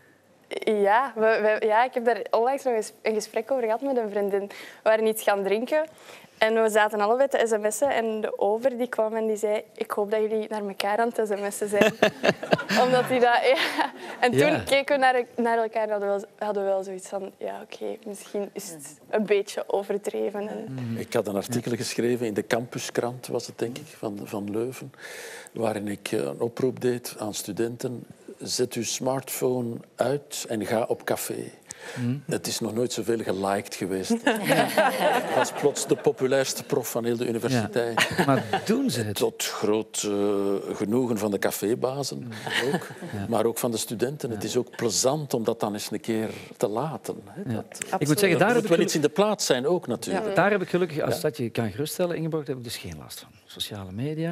Ja, we, we, ja, ik heb daar onlangs nog eens een gesprek over gehad met een vriendin. We waren iets gaan drinken en we zaten allebei te sms'en en de over die kwam en die zei ik hoop dat jullie naar elkaar aan het sms'en zijn. Omdat die dat... Ja. En toen ja. keken we naar, naar elkaar en hadden we, wel, hadden we wel zoiets van ja, oké, okay, misschien is het een beetje overdreven. En... Ik had een artikel geschreven in de campuskrant, was het denk ik, van, van Leuven, waarin ik een oproep deed aan studenten. Zet uw smartphone uit en ga op café. Mm. Het is nog nooit zoveel geliked geweest. Ja. Ik was plots de populairste prof van heel de universiteit. Ja. Maar doen ze het? Tot groot uh, genoegen van de cafébazen ook. Ja. Maar ook van de studenten. Ja. Het is ook plezant om dat dan eens een keer te laten. Hè. Ja. Dat, ik moet zeggen, daar moet heb wel ik iets in de plaats zijn ook natuurlijk. Ja. Daar heb ik gelukkig, als dat je kan geruststellen, Ingeborg, daar heb ik dus geen last van. Sociale media.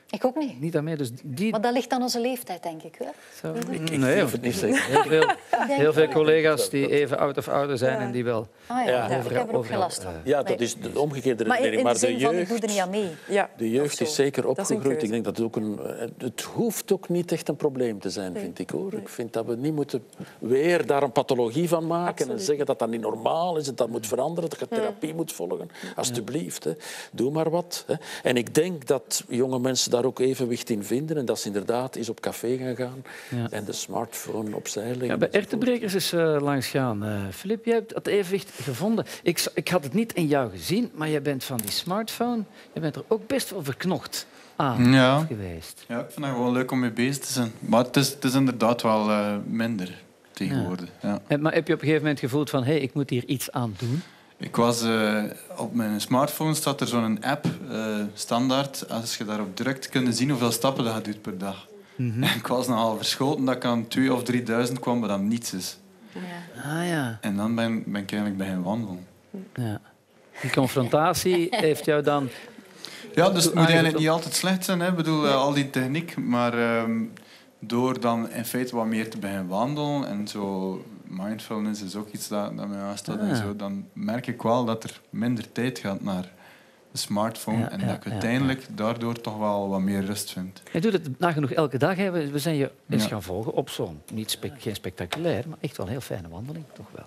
Ik ook niet. Niet aan mee. Dus die... Maar dat ligt aan onze leeftijd, denk ik. Hè? Zo, Ik, ik nee, durf het niet zeggen. heel veel, heel veel collega's die even oud of ouder zijn Ja. en die wel... Ah, ja. Ja. Ja, ik heb er ook geen overal, last van. eh, Ja, dat Nee. is de omgekeerde Maar in, redenering. in Maar de de zin van, ik doe jeugd... er niet aan mee. Ja, De of jeugd zo. is zeker Dat is een opgegroeid. Ik keuze. denk dat het ook een... Het hoeft ook niet echt een probleem te zijn, vind ik, hoor. Ik vind dat we niet moeten weer daar een pathologie van maken Absoluut. en zeggen dat dat niet normaal is, dat dat moet veranderen, dat je therapie moet volgen. Alsjeblieft, hè. Doe maar wat. Hè. En ik denk dat jonge mensen daar ook evenwicht in vinden en dat ze inderdaad eens op café gaan gaan Ja. en de smartphone opzij leggen. Ja, bij Ertebrekers is uh, langs gaan. Uh, Filip, jij hebt dat evenwicht gevonden. Ik, z- ik had het niet in jou gezien, maar jij bent van die smartphone, je bent er ook best wel verknocht aan Ja. geweest. Ja, ik vind het gewoon leuk om mee bezig te zijn. Maar het is, het is inderdaad wel uh, minder tegenwoordig. Ja. En, maar heb je op een gegeven moment gevoeld van, hé, hey, ik moet hier iets aan doen? Ik was, uh, op mijn smartphone staat er zo'n app, uh, standaard. Als je daarop drukt, kun je zien hoeveel stappen dat je doet per dag. Mm-hmm. En ik was nogal verschoten dat ik aan twee of drieduizend kwam, maar dat niets is. Ah ja. En dan ben, ben ik eigenlijk beginnen wandelen. ja. Die confrontatie heeft jou dan... Ja, dus het moet Aange- eigenlijk niet altijd slecht zijn. Hè. Ik bedoel, uh, al die techniek. Maar uh, door dan in feite wat meer te beginnen wandelen en zo... Mindfulness is ook iets dat, dat mij aanstaat Ah. en zo. Dan merk ik wel dat er minder tijd gaat naar de smartphone. Ja, en ja, dat ik ja, uiteindelijk daardoor toch wel wat meer rust vind. Je doet het nagenoeg elke dag. Hè. We we zijn je eens Ja. gaan volgen op zo'n, niet spe- geen spectaculair, maar echt wel een heel fijne wandeling, toch wel.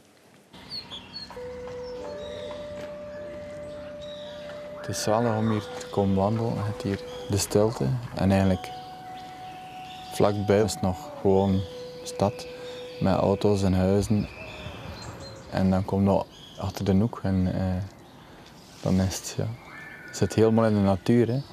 Het is zalig om hier te komen wandelen. Je hebt hier de stilte. En eigenlijk vlakbij is het nog gewoon stad met auto's en huizen. En dan kom je achter de hoek en eh, dan is het, ja, je zit helemaal in de natuur. Hè.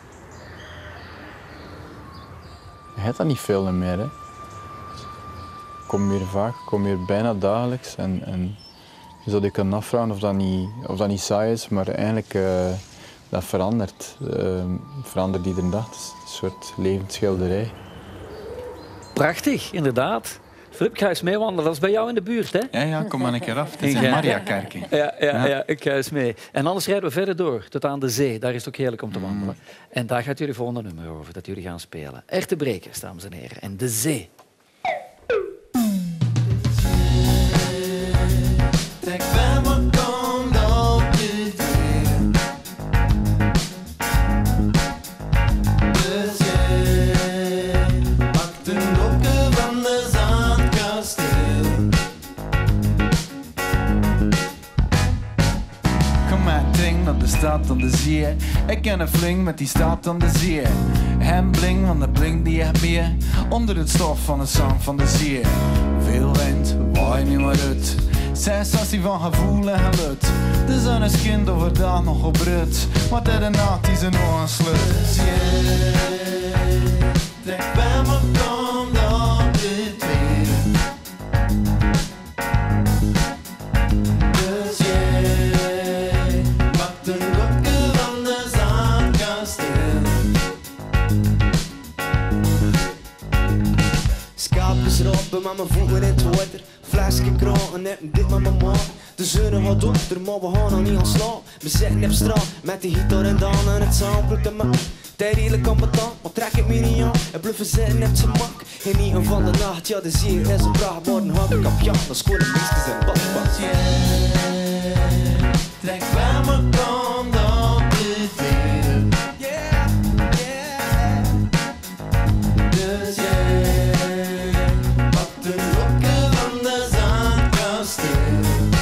Je hebt dat niet veel meer. Hè. Ik kom hier vaak, ik kom hier bijna dagelijks. En, en je zou je kunnen afvragen of dat niet, of dat niet saai is, maar eigenlijk uh, dat verandert. Uh, verandert iedere dag. Het is een soort levend schilderij. Prachtig, inderdaad. Filip, ga eens mee wandelen. Dat is bij jou in de buurt, hè? Ja, ja, kom maar een keer af. Het is Ja. in Mariakerke. Ja, ja, ja. Ja. ik ga eens mee. En anders rijden we verder door, tot aan de zee. Daar is het ook heerlijk om te wandelen. En daar gaat jullie volgende nummer over, dat jullie gaan spelen. Ertebrekers, dames en heren. En de zee. Staat aan de zee. Ik ken een fling met die staat aan de zee. Hem bling, want de bling die heb je onder het stof van de zand van de zee. Veel wind, waai niet maar uit. Sensatie van gevoel en geluid. De zon is kind overdag nog op rut, maar de nacht is er nog aan slut. Trek bij me kom dan dit weer. Dus jij maakt de lukken van de zandkasteel. Skaap is rappen met mijn voeten in het water. Flesje kraken, net dit met mijn maat. De zon gaat onder, maar we gaan nog niet gaan slaan. We zitten op straat met de gitaar en dan en het samplet en mijn. Tijd redelijk ambetant, maar trek het me niet aan. En bluffen zitten op zijn mak. In ieder van de nacht, ja de zee is een pracht. Maar een handicap, ja, dan scoren meesters en badpas. Trek bij me kom dan dit weer. Yeah, yeah. Dus jij pakt de lokken van de zandkasteel.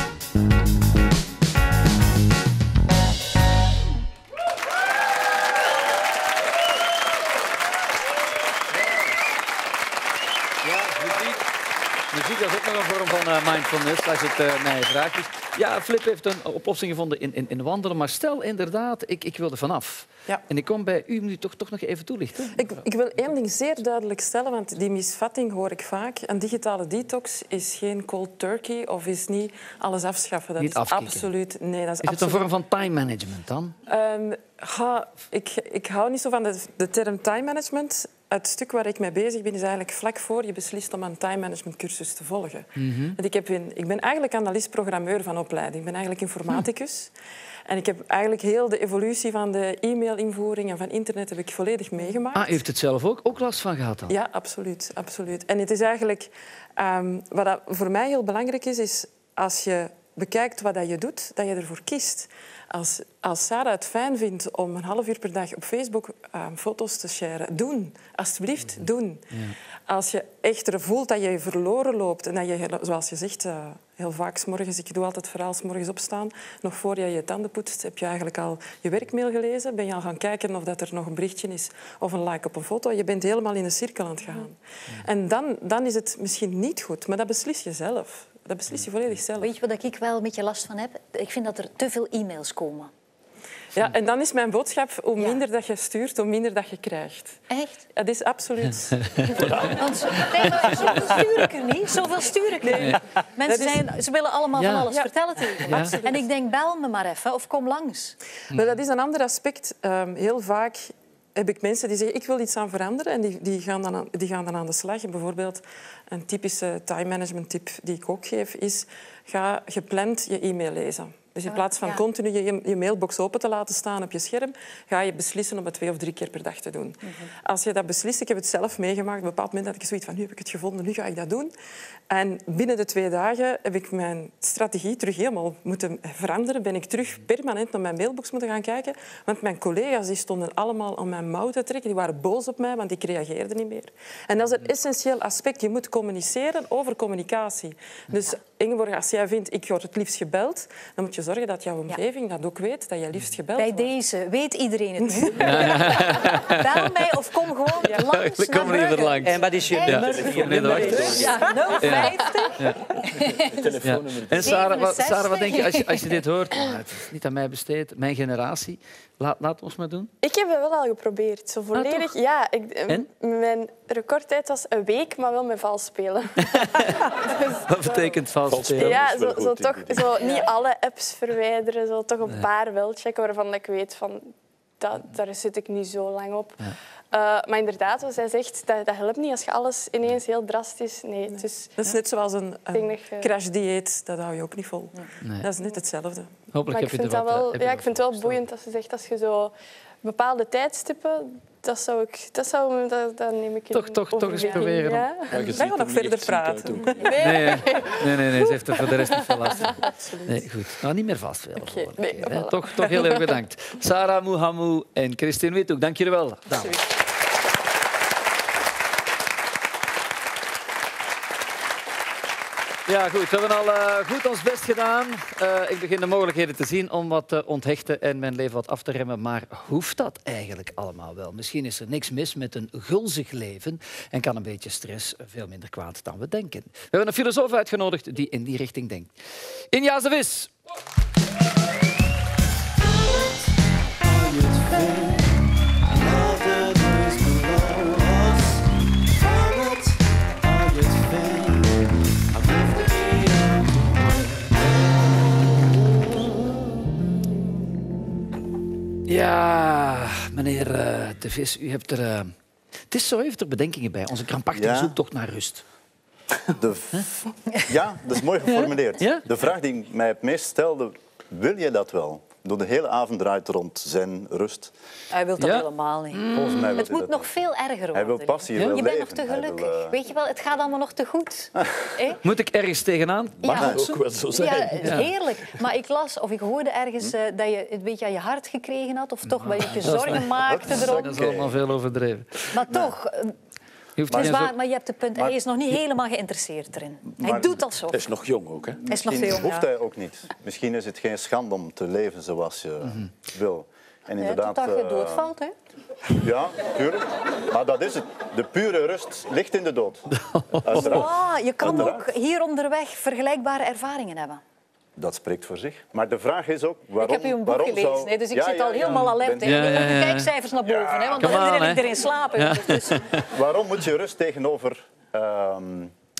Muziek is ook nog een vorm van uh, mindfulness, als je het uh, mij vraagt. Dus, ja, Flip heeft een oplossing gevonden in, in, in wandelen. Maar stel inderdaad, ik, ik wil er vanaf. Ja. En ik kom bij u nu toch, toch nog even toelichten. Ik, ik wil één ding zeer duidelijk stellen, want die misvatting hoor ik vaak. Een digitale detox is geen cold turkey of is niet alles afschaffen. Dat Niet is afkicken. absoluut... Nee, dat is, Is het een absoluut... vorm van time management dan? Um, ga, ik, ik hou niet zo van de, de term time management. het stuk waar ik mee bezig ben is eigenlijk vlak voor je beslist om een time management cursus te volgen. Mm-hmm. Want ik, heb in, ik ben eigenlijk analist-programmeur van opleiding. Ik ben eigenlijk informaticus. Hm. En ik heb eigenlijk heel de evolutie van de e-mail-invoering en van internet heb ik volledig meegemaakt. Ah, u heeft het zelf ook, ook last van gehad dan? Ja, absoluut, absoluut. En het is eigenlijk... Um, wat dat voor mij heel belangrijk is, is als je bekijkt wat dat je doet, dat je ervoor kiest. Als, als Sarah het fijn vindt om een half uur per dag op Facebook uh, foto's te sharen, doen. Alsjeblieft, doen. Ja. Als je echt er voelt dat je je verloren loopt en dat je, zoals je zegt, uh, heel vaak 's morgens, ik doe altijd het verhaal 's morgens opstaan, nog voor je je tanden poetst, heb je eigenlijk al je werkmail gelezen, ben je al gaan kijken of dat er nog een berichtje is of een like op een foto. Je bent helemaal in een cirkel aan het gaan. Ja. En dan, dan is het misschien niet goed, maar dat beslis je zelf. Dat beslis je volledig zelf. Weet je wat ik wel een beetje last van heb? Ik vind dat er te veel e-mails komen. Ja, en dan is mijn boodschap, hoe minder ja. dat je stuurt, hoe minder dat je krijgt. Echt? Dat is absoluut. Ja. Want zo, nee, zoveel stuur ik er niet. Zoveel stuur ik er niet. Nee. Mensen is... zijn, ze willen allemaal ja. van alles ja. vertellen tegen me. Ja. En ik denk, bel me maar even of kom langs. Maar dat is een ander aspect. Um, heel vaak heb ik mensen die zeggen, ik wil iets aan veranderen en die, die, gaan, dan aan, die gaan dan aan de slag. En bijvoorbeeld een typische time management tip die ik ook geef is, ga gepland je e-mail lezen. Dus in plaats van ja. continu je, je mailbox open te laten staan op je scherm, ga je beslissen om het twee of drie keer per dag te doen. Mm-hmm. Als je dat beslist, ik heb het zelf meegemaakt, op een bepaald moment had ik zoiets van, nu heb ik het gevonden, nu ga ik dat doen. En binnen de twee dagen heb ik mijn strategie terug helemaal moeten veranderen. Ben ik terug permanent naar mijn mailbox moeten gaan kijken. Want mijn collega's die stonden allemaal aan mijn mouw te trekken. Die waren boos op mij, want ik reageerde niet meer. En dat is een essentieel aspect. Je moet communiceren over communicatie. Dus Ingeborg, als jij vindt, ik word het liefst gebeld, dan moet je zorgen dat jouw omgeving ja. dat ook weet, dat je liefst gebeld Bij wordt. Bij deze, weet iedereen het nu? Bel mij of kom gewoon ja. langs. Ik kom liever langs. En wat is je nummer? Ja. Nee, ja, nul vijftig. Ja. Ja. En Sarah, wat, Sarah, wat denk je als, je als je dit hoort? Oh, het is niet aan mij besteed, mijn generatie. Laat, laat ons maar doen. Ik heb het wel al geprobeerd. Zo volledig. Ah, ja, ik, en? Mijn recordtijd was een week, maar wel met vals spelen. dus, wat betekent vals spelen? Ja, zo, zo toch zo niet alle apps verwijderen, zo toch een nee. paar wel checken waarvan ik weet van dat, daar zit ik niet zo lang op. Ja. Uh, maar inderdaad, zoals hij zegt, dat, dat helpt niet als je alles ineens heel drastisch... Nee, nee. Dus, dat is net zoals een, een crashdieet, dat hou je ook niet vol. Nee. Dat is net hetzelfde. Hopelijk maar heb je ik vind, er wat, wel, heb ja, ik vind het wel boeiend als je zegt, als je zo bepaalde tijdstippen... Dat zou ik... Dat, zou, dat, dat neem ik in Toch, toch, toch eens proberen. Ja. Ja, wij gaan nog verder praten. Nee. Nee, nee, nee, nee, ze heeft er voor de rest niet van last. Nee, goed. Nou, niet meer vastspelen. Okay, nee, voilà. toch, toch heel erg bedankt. Sarah Mouhamou en Christine Withoek, dank jullie wel. Ja, goed. We hebben al uh, goed ons best gedaan. Uh, ik begin de mogelijkheden te zien om wat te onthechten en mijn leven wat af te remmen. Maar hoeft dat eigenlijk allemaal wel? Misschien is er niks mis met een gulzig leven en kan een beetje stress veel minder kwaad dan we denken. We hebben een filosoof uitgenodigd die in die richting denkt. Inja de Vis. Ja, meneer uh, De Vis, u hebt er... Uh... Het is zo, u heeft er bedenkingen bij. Onze krampachtige ja. zoektocht naar rust. De v... huh? Ja, dat is mooi geformuleerd. Ja? De vraag die mij het meest stelde, wil je dat wel? Door de hele avond draait rond zijn rust. Hij wil dat ja? helemaal niet. Volgens mij wil het moet nog niet. veel erger worden. Hij wil passie, hij ja? wil Je bent leven. nog te gelukkig. Wil, uh... Weet je wel, het gaat allemaal nog te goed. eh? Moet ik ergens tegenaan? Mag ja. ook wel zo zijn. Ja, heerlijk. Maar ik las of ik hoorde ergens uh, dat je een beetje aan je hart gekregen had. Of toch wel je zorgen maakte erom. Dat is allemaal veel overdreven. Maar toch... Uh, Maar, dus waar, maar je hebt het punt, maar, hij is nog niet helemaal geïnteresseerd erin. Hij maar, doet dat zo. Hij is nog jong ook, hè? Hij is nog Misschien jong, hoeft ja. hij ook niet. Misschien is het geen schande om te leven zoals je mm-hmm. wil. En ja, inderdaad, totdat je uh, doodvalt, hè? Ja, tuurlijk. Maar dat is het. De pure rust ligt in de dood. Oh, je kan Uiteraard. ook hier onderweg vergelijkbare ervaringen hebben. Dat spreekt voor zich. Maar de vraag is ook waarom... Ik heb uw boek gelezen, zou... hè, dus ik ja, zit ja, al ja, helemaal ja. alert. Ja, ja, ja, ja. ja. Kijkcijfers naar boven, ja. hè, want dan on, iedereen hè. erin slapen. Ja. Dus. Waarom moet je rust tegenover um,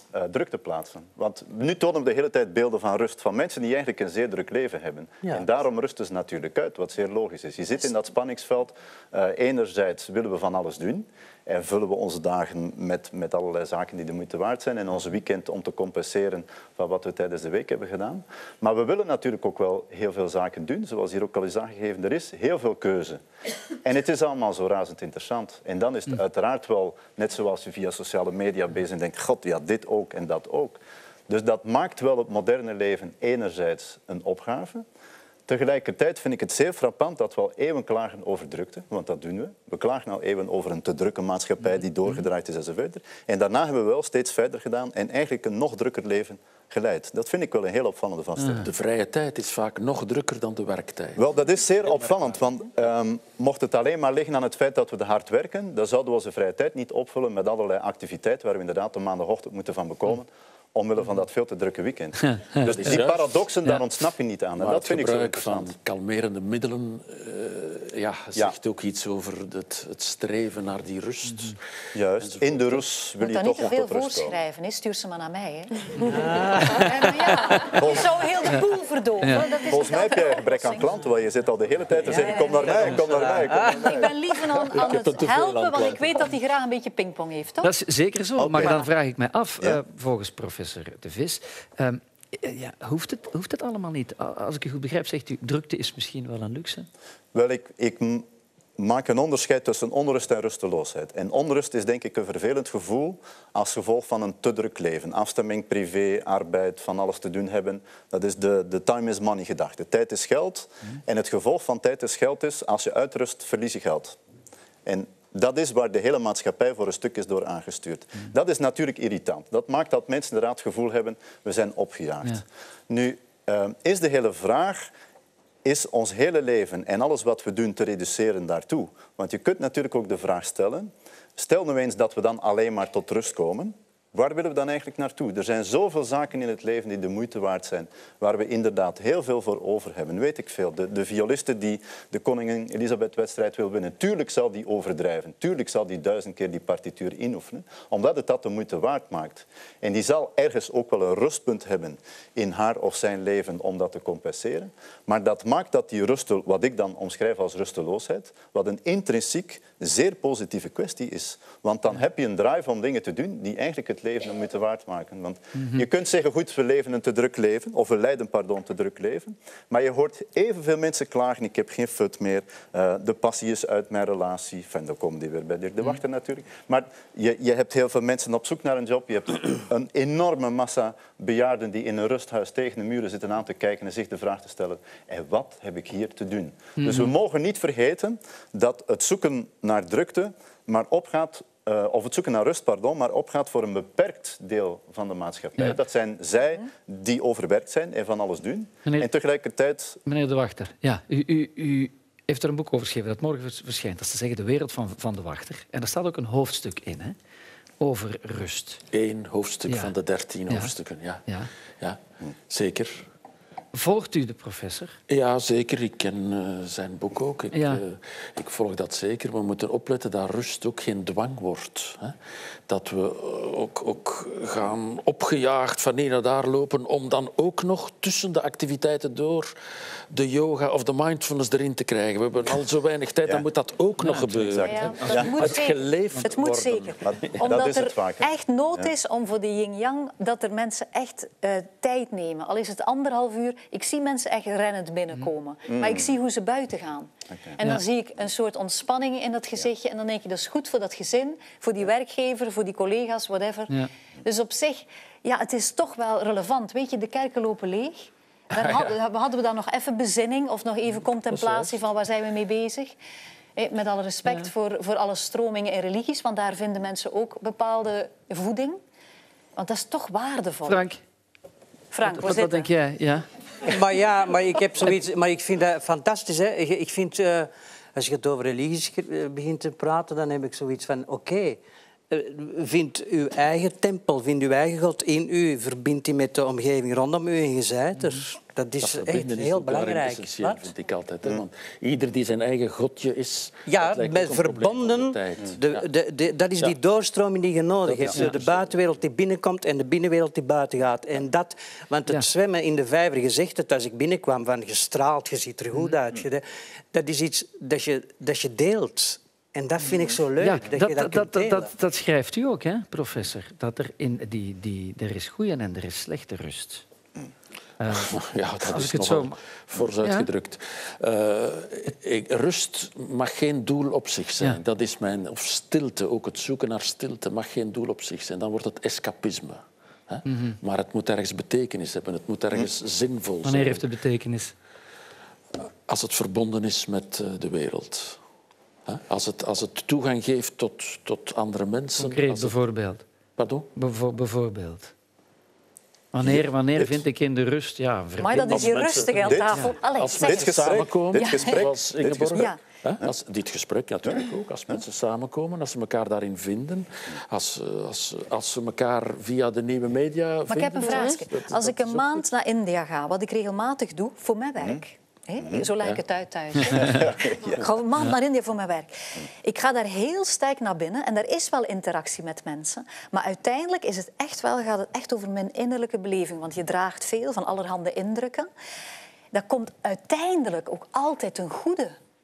uh, druk te plaatsen. Want nu tonen we de hele tijd beelden van rust van mensen die eigenlijk een zeer druk leven hebben. Ja. En daarom rusten ze natuurlijk uit, wat zeer logisch is. Je zit in dat spanningsveld. Uh, enerzijds willen we van alles doen en vullen we onze dagen met, met allerlei zaken die de moeite waard zijn en onze weekend om te compenseren van wat we tijdens de week hebben gedaan. Maar we willen natuurlijk ook wel heel veel zaken doen, zoals hier ook al is aangegeven. Er is heel veel keuze. En het is allemaal zo razend interessant. En dan is het uiteraard wel, net zoals je via sociale media bezig bent en denkt, god, ja, dit ook en dat ook. Dus dat maakt wel het moderne leven enerzijds een opgave. Tegelijkertijd vind ik het zeer frappant dat we al eeuwen klagen over drukte, want dat doen we. We klagen al eeuwen over een te drukke maatschappij die doorgedraaid is enzovoort. En daarna hebben we wel steeds verder gedaan en eigenlijk een nog drukker leven geleid. Dat vind ik wel een heel opvallende vaststelling. De vrije tijd is vaak nog drukker dan de werktijd. Wel, dat is zeer opvallend, want um, mocht het alleen maar liggen aan het feit dat we hard werken, dan zouden we onze vrije tijd niet opvullen met allerlei activiteiten waar we inderdaad op maandagochtend moeten van bekomen. Omwille van dat veel te drukke weekend. Dus die paradoxen, daar ontsnap je niet aan. En dat vind ik zo interessant. Van kalmerende middelen uh, ja, zegt ja. ook iets over het, het streven naar die rust. Juist, in de rust wil je, je toch niet te veel voorschrijven, hè? Stuur ze maar naar mij. Hè? Ah. Ja, ja. Je zou heel de boel verdoven. Ja. Dat is Volgens mij heb je gebrek aan klanten, want je zit al de hele tijd te zeggen, kom naar mij, kom naar mij. Kom naar mij. Ik ben liever aan, aan het helpen, want ik weet dat hij graag een beetje pingpong heeft, toch? Dat is zeker zo, okay. Maar dan vraag ik mij af, ja. uh, volgens professor De Vis, um, ja, hoeft, het, hoeft het allemaal niet? Als ik u goed begrijp, zegt u, drukte is misschien wel een luxe? Wel, ik, ik maak een onderscheid tussen onrust en rusteloosheid. En onrust is denk ik een vervelend gevoel als gevolg van een te druk leven. Afstemming, privé, arbeid, van alles te doen hebben. Dat is de, de time is money gedachte. Tijd is geld. Mm. En het gevolg van tijd is geld is, als je uitrust, verlies je geld. En dat is waar de hele maatschappij voor een stuk is door aangestuurd. Mm. Dat is natuurlijk irritant. Dat maakt dat mensen inderdaad het gevoel hebben, we zijn opgejaagd. Ja. Nu, uh, is de hele vraag, is ons hele leven en alles wat we doen te reduceren daartoe? Want je kunt natuurlijk ook de vraag stellen, stel nu eens dat we dan alleen maar tot rust komen. Waar willen we dan eigenlijk naartoe? Er zijn zoveel zaken in het leven die de moeite waard zijn, waar we inderdaad heel veel voor over hebben. Weet ik veel. De, de violiste die de koningin Elisabeth-wedstrijd wil winnen, tuurlijk zal die overdrijven. Tuurlijk zal die duizend keer die partituur inoefenen, omdat het dat de moeite waard maakt. En die zal ergens ook wel een rustpunt hebben in haar of zijn leven om dat te compenseren. Maar dat maakt dat die rust, wat ik dan omschrijf als rusteloosheid, wat een intrinsiek zeer positieve kwestie is. Want dan heb je een drive om dingen te doen die eigenlijk het leven moet waard maken. Want mm-hmm. je kunt zeggen, goed, we leven een te druk leven, of we leiden, pardon, te druk leven. Maar je hoort evenveel mensen klagen, ik heb geen fut meer, uh, de passie is uit mijn relatie. Enfin, dan komen die weer bij Dirk de Wachter natuurlijk. Maar je, je hebt heel veel mensen op zoek naar een job. Je hebt een enorme massa bejaarden die in een rusthuis tegen de muren zitten aan te kijken en zich de vraag te stellen, en wat heb ik hier te doen? Mm-hmm. Dus we mogen niet vergeten dat het zoeken naar drukte maar opgaat Uh, of het zoeken naar rust, pardon, maar opgaat voor een beperkt deel van de maatschappij. Ja. Dat zijn zij die overwerkt zijn en van alles doen. Meneer, en tegelijkertijd... Meneer De Wachter, ja, u, u, u heeft er een boek over geschreven dat morgen verschijnt. Dat is te zeggen De Wereld van, van De Wachter. En daar staat ook een hoofdstuk in, hè, over rust. Eén hoofdstuk ja. van de dertien ja. hoofdstukken, ja. ja. ja. Zeker. Volgt u de professor? Ja, zeker. Ik ken uh, zijn boek ook. Ik, ja. uh, ik volg dat zeker. We moeten opletten dat rust ook geen dwang wordt. Hè? Dat we uh, ook, ook gaan opgejaagd van hier naar daar lopen om dan ook nog tussen de activiteiten door de yoga of de mindfulness erin te krijgen. We hebben al zo weinig tijd, ja. dan moet dat ook ja, nog gebeuren. Ja, ja. Dat moet het geleefd Het moet worden. zeker. Omdat dat is het er vaak, echt nood ja. is om voor de yin-yang dat er mensen echt uh, tijd nemen. Al is het anderhalf uur. Ik zie mensen echt rennend binnenkomen. Mm. Maar ik zie hoe ze buiten gaan. Okay. En dan ja. zie ik een soort ontspanning in dat gezichtje. Ja. En dan denk je, dat is goed voor dat gezin, voor die werkgever, voor die collega's, whatever. Ja. Dus op zich, ja, het is toch wel relevant. Weet je, de kerken lopen leeg. Daar hadden, ja. hadden we dan nog even bezinning of nog even contemplatie van waar zijn we mee bezig. Met alle respect ja. voor, voor alle stromingen en religies, want daar vinden mensen ook bepaalde voeding. Want dat is toch waardevol. Frank, Frank wat, wat, wat denk jij? Ja? Maar ja, maar ik heb zoiets. Maar ik vind dat fantastisch. Hè. Ik vind, uh, als je het over religies begint te praten, dan heb ik zoiets van: oké, okay, uh, vind uw eigen tempel, vind uw eigen God in u, verbind die met de omgeving rondom u en je zijt er. Dat is dat echt verbinden is heel ook daarin belangrijk. essentieel, Wat? vind ik altijd. Hè? Want ieder die zijn eigen godje is... Ja, dat lijkt met ook een probleem van verbonden, de tijd. de, Ja. de, de, dat is Ja. die doorstroming die je nodig Dat hebt. is- ja. De buitenwereld die binnenkomt en de binnenwereld die buiten gaat. En dat, want het Ja. zwemmen in de vijver, je zegt het als ik binnenkwam, van gestraald, je ziet er goed uit. Je- Dat is iets dat je, dat je deelt. En dat vind ik zo leuk, Ja, dat, je dat, dat, dat, kunt dat, delen. dat, dat schrijft u ook, hè, professor. Dat er, in die, die, er is goede en er is slechte rust. Uh, Ja, dat als is ik het nogal zo... fors Ja. uitgedrukt. Uh, ik, rust mag geen doel op zich zijn. Ja. Dat is mijn, of stilte, ook het zoeken naar stilte, mag geen doel op zich zijn. Dan wordt het escapisme. Hè? Mm-hmm. Maar het moet ergens betekenis hebben, het moet ergens zinvol zijn. Wanneer heeft het betekenis? Als het verbonden is met uh, de wereld. Hè? Als, het, als het toegang geeft tot, tot andere mensen. Concreet als het... bijvoorbeeld. Pardon? Bevo- bijvoorbeeld. Wanneer, wanneer vind ik in de rust... Ja, Maar dat is hier rustig aan dit- tafel. Allee, Als zeg mensen het. samenkomen, dit gesprek- zoals dit Ingeborg, gesprek. Ja. hè, als, dit gesprek natuurlijk ook, als mensen samenkomen, als ze elkaar daarin vinden, als, eh, als, als ze elkaar via de nieuwe media Maar ik heb een vinden, vraagje. dat- Als dat ik is een ook maand goed. naar India ga, wat ik regelmatig doe voor mijn werk... Hè? Zo leg ik het uit thuis. Hè? Ik ga een maand naar India voor mijn werk. Ik ga daar heel sterk naar binnen en er is wel interactie met mensen. Maar uiteindelijk is het echt wel, gaat het echt over mijn innerlijke beleving. Want je draagt veel van allerhande indrukken. Dat komt uiteindelijk ook altijd ten goede.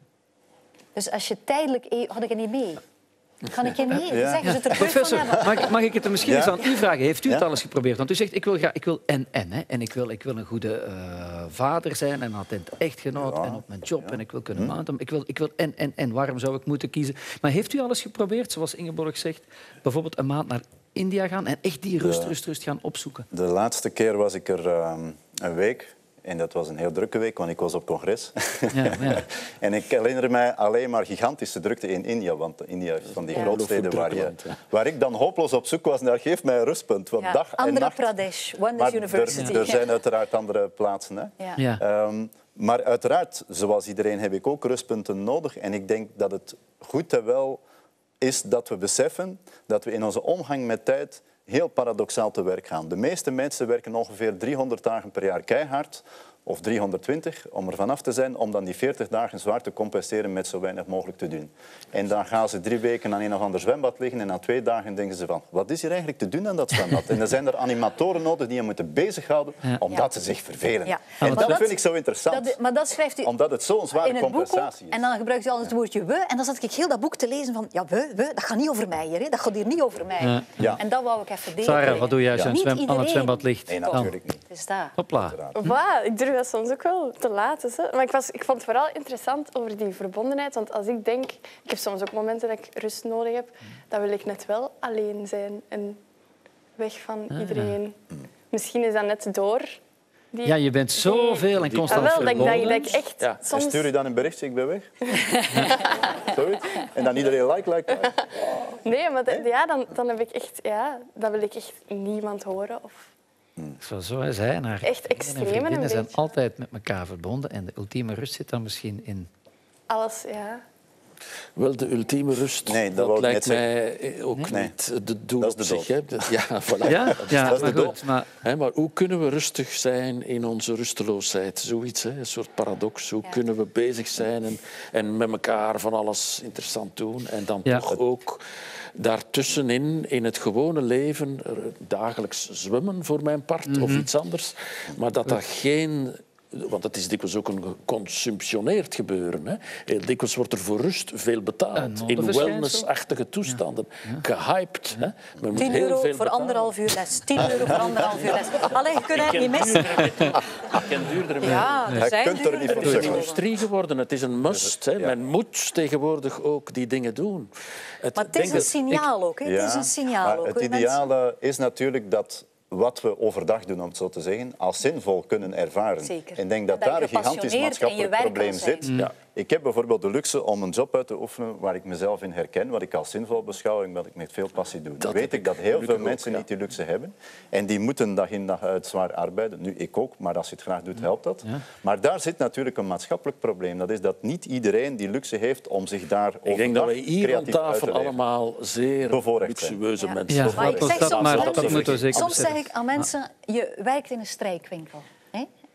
Dus als je tijdelijk... e- Had ik er niet mee? Kan ik je mee? Ja. Zeggen ze het er goed van Professor, hebben. mag, ik- mag ik het er misschien Ja. eens aan u vragen? Heeft u het Ja. al eens geprobeerd? Want u zegt, ik wil, graag, ik wil en en. Hè? En ik wil, ik wil een goede uh, vader zijn en attent echtgenoot Ja. en op mijn job. En ik wil kunnen mountainen. Ik wil, ik wil en en en. Waarom zou ik moeten kiezen? Maar heeft u al eens geprobeerd, zoals Ingeborg zegt, bijvoorbeeld een maand naar India gaan en echt die rust, Ja. rust, rust gaan opzoeken? De laatste keer was ik er um, een week. En dat was een heel drukke week, want ik was op congres. Ja, ja. En ik herinner mij alleen maar gigantische drukte in India. Want India is van die Ja. grootsteden waar, je, Druk land, waar ik dan hopeloos op zoek was naar geef mij een rustpunt. Want Ja. dag en Andhra nacht... Pradesh, Oneness Maar University. er, er zijn uiteraard andere plaatsen. Hè? Ja. Ja. Um, maar uiteraard, zoals iedereen, heb ik ook rustpunten nodig. En ik denk dat het goed en wel is dat we beseffen dat we in onze omgang met tijd heel paradoxaal te werk gaan. De meeste mensen werken ongeveer driehonderd dagen per jaar keihard, of driehonderdtwintig, om er vanaf te zijn, om dan die veertig dagen zwaar te compenseren met zo weinig mogelijk te doen. En dan gaan ze drie weken aan een of ander zwembad liggen en na twee dagen denken ze van, wat is hier eigenlijk te doen aan dat zwembad? En dan zijn er animatoren nodig die je moeten bezighouden, Ja. omdat ze zich vervelen. Ja. En Maar dat, dat- vind ik zo interessant, Dat, maar dat schrijft u omdat het zo'n zware in het boek ook. compensatie is. En dan gebruikt u altijd het woordje we. En dan zat ik heel dat boek te lezen van... Ja, we, we, dat gaat niet over mij hier. Hè. Dat gaat hier niet over mij. Ja. Ja. En dat wou ik even delen. Sarah, wat doe jij als je aan Niet het zwem- aan het iedereen. zwembad ligt? Nee, Dan? natuurlijk niet. Het is daar. Hopla. Wat? Ik durf dat soms ook wel te laten. Hè. Maar ik, was, ik vond het vooral interessant over die verbondenheid. Want als ik denk... Ik heb soms ook momenten dat ik rust nodig heb. Dan wil ik net wel alleen zijn en weg van iedereen. Misschien is dat net door. Die, Ja, je bent zoveel en Ah, constant wel, dat, ik- dat, ik- verbonden. dat ik echt Ja. En soms... stuur je dan een berichtje, ik ben weg? Zoiets? En dan iedereen like, like, like. Nee, maar dat- ja, dan, dan heb ik echt... Ja, dan wil ik echt niemand horen. Of... Zo, zo is hij. Haar Echt extreem vrienden en vriendinnen een zijn beetje. altijd met elkaar verbonden. En de ultieme rust zit dan misschien in... Alles, ja. Wel, de ultieme rust, Nee, dat dat, wou ik lijkt net mij ook Nee. niet het doel Dat is op de zich. dood. Hè. Dat- Ja, voilà. Ja, ja, dat is maar de goed. Maar Hè, maar hoe kunnen we rustig zijn in onze rusteloosheid? Zoiets, hè? Een soort paradox. Hoe Ja. kunnen we bezig zijn en, en met elkaar van alles interessant doen en dan Ja. toch ook daartussenin in het gewone leven er dagelijks zwemmen voor mijn part of iets anders, maar dat dat geen... Want het is dikwijls ook een geconsumptioneerd gebeuren. Hè. Heel dikwijls wordt er voor rust veel betaald. Een In modeverschijnsel. wellnessachtige toestanden. Gehyped. Hè. Men moet tien heel euro veel voor betalen. anderhalf uur les. tien euro voor anderhalf uur les. Allee, je kunt het niet missen. Ik ken duurdere Ja, er Je zijn kunt er dure niet voor Het is een zeggen. industrie geworden. Het is een must. Hè. Ja. Men moet tegenwoordig ook die dingen doen. Het, Maar het denk is een dat- signaal ook. Hè. Het is een signaal maar ook. het Hoe mensen- ideale is natuurlijk dat wat we overdag doen, om het zo te zeggen, als zinvol kunnen ervaren. Zeker. Ik denk dat, Dat je daar een gigantisch gepassioneerd in je maatschappelijk werk probleem kan zijn. zit. Ja. Ik heb bijvoorbeeld de luxe om een job uit te oefenen waar ik mezelf in herken, wat ik als zinvol beschouw en wat ik met veel passie doe. Dan Dat weet heb ik ik dat heel gelukkig veel ook, mensen ja. niet die luxe hebben. En die moeten dag in dag uit zwaar arbeiden. Nu, ik ook, maar als je het graag doet, helpt dat. Ja. Maar daar zit natuurlijk een maatschappelijk probleem. Dat is dat niet iedereen die luxe heeft om zich daar Ik denk dat we overdag hier aan creatief uit te tafel leven. allemaal zeer Bevoorrecht zijn. luxueuze Ja. mensen Ja, Maar ik dat, zeg dat, soms maar wel- dat moeten we zeker Soms beseffen. zeg ik aan mensen, je werkt in een strijkwinkel. Hè?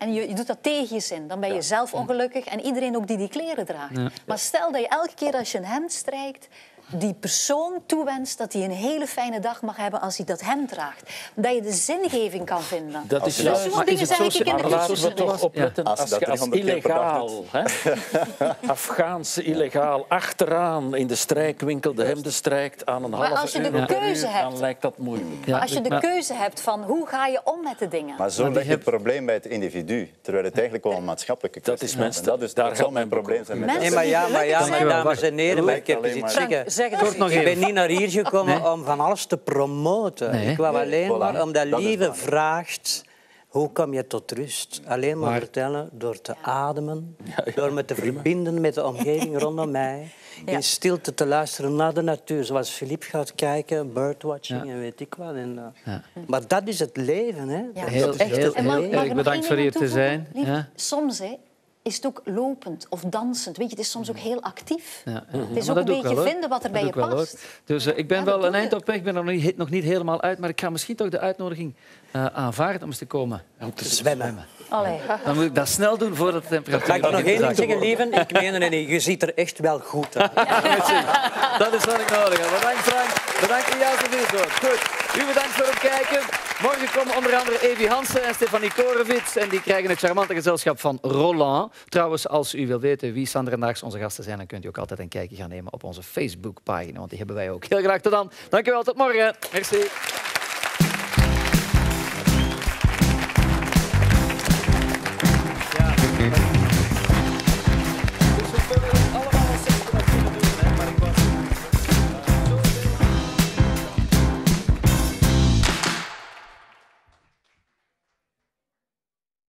En je, je doet dat tegen je zin. Dan ben je ja. zelf ongelukkig en iedereen ook die die kleren draagt. Ja. Maar stel dat je elke keer als je een hemd strijkt, die persoon toewenst dat hij een hele fijne dag mag hebben als hij dat hemd draagt. Dat je de zingeving kan vinden. Dat is dus zo'n dingen zeg ik in de laten we toch opletten. Ja. Als, als je als illegaal, hè? Afghaans illegaal, achteraan in de strijkwinkel de hemden strijkt aan een half uur, als je de keuze hebt, dan lijkt dat moeilijk. Ja. Als je de keuze hebt van hoe ga je om met de dingen. Maar zo ligt het probleem bij het individu, terwijl het eigenlijk wel een maatschappelijke kwestie is. Dat is mensen. Dat is, daar zal mijn probleem zijn. Met nee, maar ja, maar ja, mijn dames en heren, maar ik heb eens iets zeggen. Ik ben niet naar hier gekomen nee. om van alles te promoten. Nee. Ik wou alleen voilà. maar omdat dat Lieve vraagt... Hoe kom je tot rust? Alleen maar, maar vertellen door te ademen, ja, ja, door me te prima. verbinden met de omgeving rondom mij, ja. in stilte te luisteren naar de natuur, zoals Philippe gaat kijken, birdwatching ja. en weet ik wat. En, uh, ja. Maar dat is het leven, hè? Ja. Heel, echt heel, heel, heel erg bedankt voor hier te zijn. Lief, ja. Soms, hè, is het ook lopend of dansend. Weet je, het is soms ook heel actief. Ja. Ja. Het is ja, ook een beetje wel, vinden wat er bij je past. Wel, dus uh, ik ben ja, wel een eind op weg. Ik ben er nog niet, nog niet helemaal uit. Maar ik ga misschien toch de uitnodiging uh, aanvaarden om eens te komen. Om te zwemmen. Allee. Dan moet ik dat snel doen voordat de temperatuur... Mag ik nog één ding zeggen, lieve? Ik meen het niet. Je ziet er echt wel goed uit. Ja. Dat is wat ik nodig heb. Bedankt Frank. Bedankt Ilias de Viersoort. Goed. U bedankt voor het kijken. Morgen komen onder andere Evi Hansen en Stefanie Korevits. En die krijgen het charmante gezelschap van Roland. Trouwens, als u wil weten wie Sander en Daags onze gasten zijn, dan kunt u ook altijd een kijkje gaan nemen op onze Facebookpagina. Want die hebben wij ook. Heel graag tot dan. Dank u wel. Tot morgen. Merci.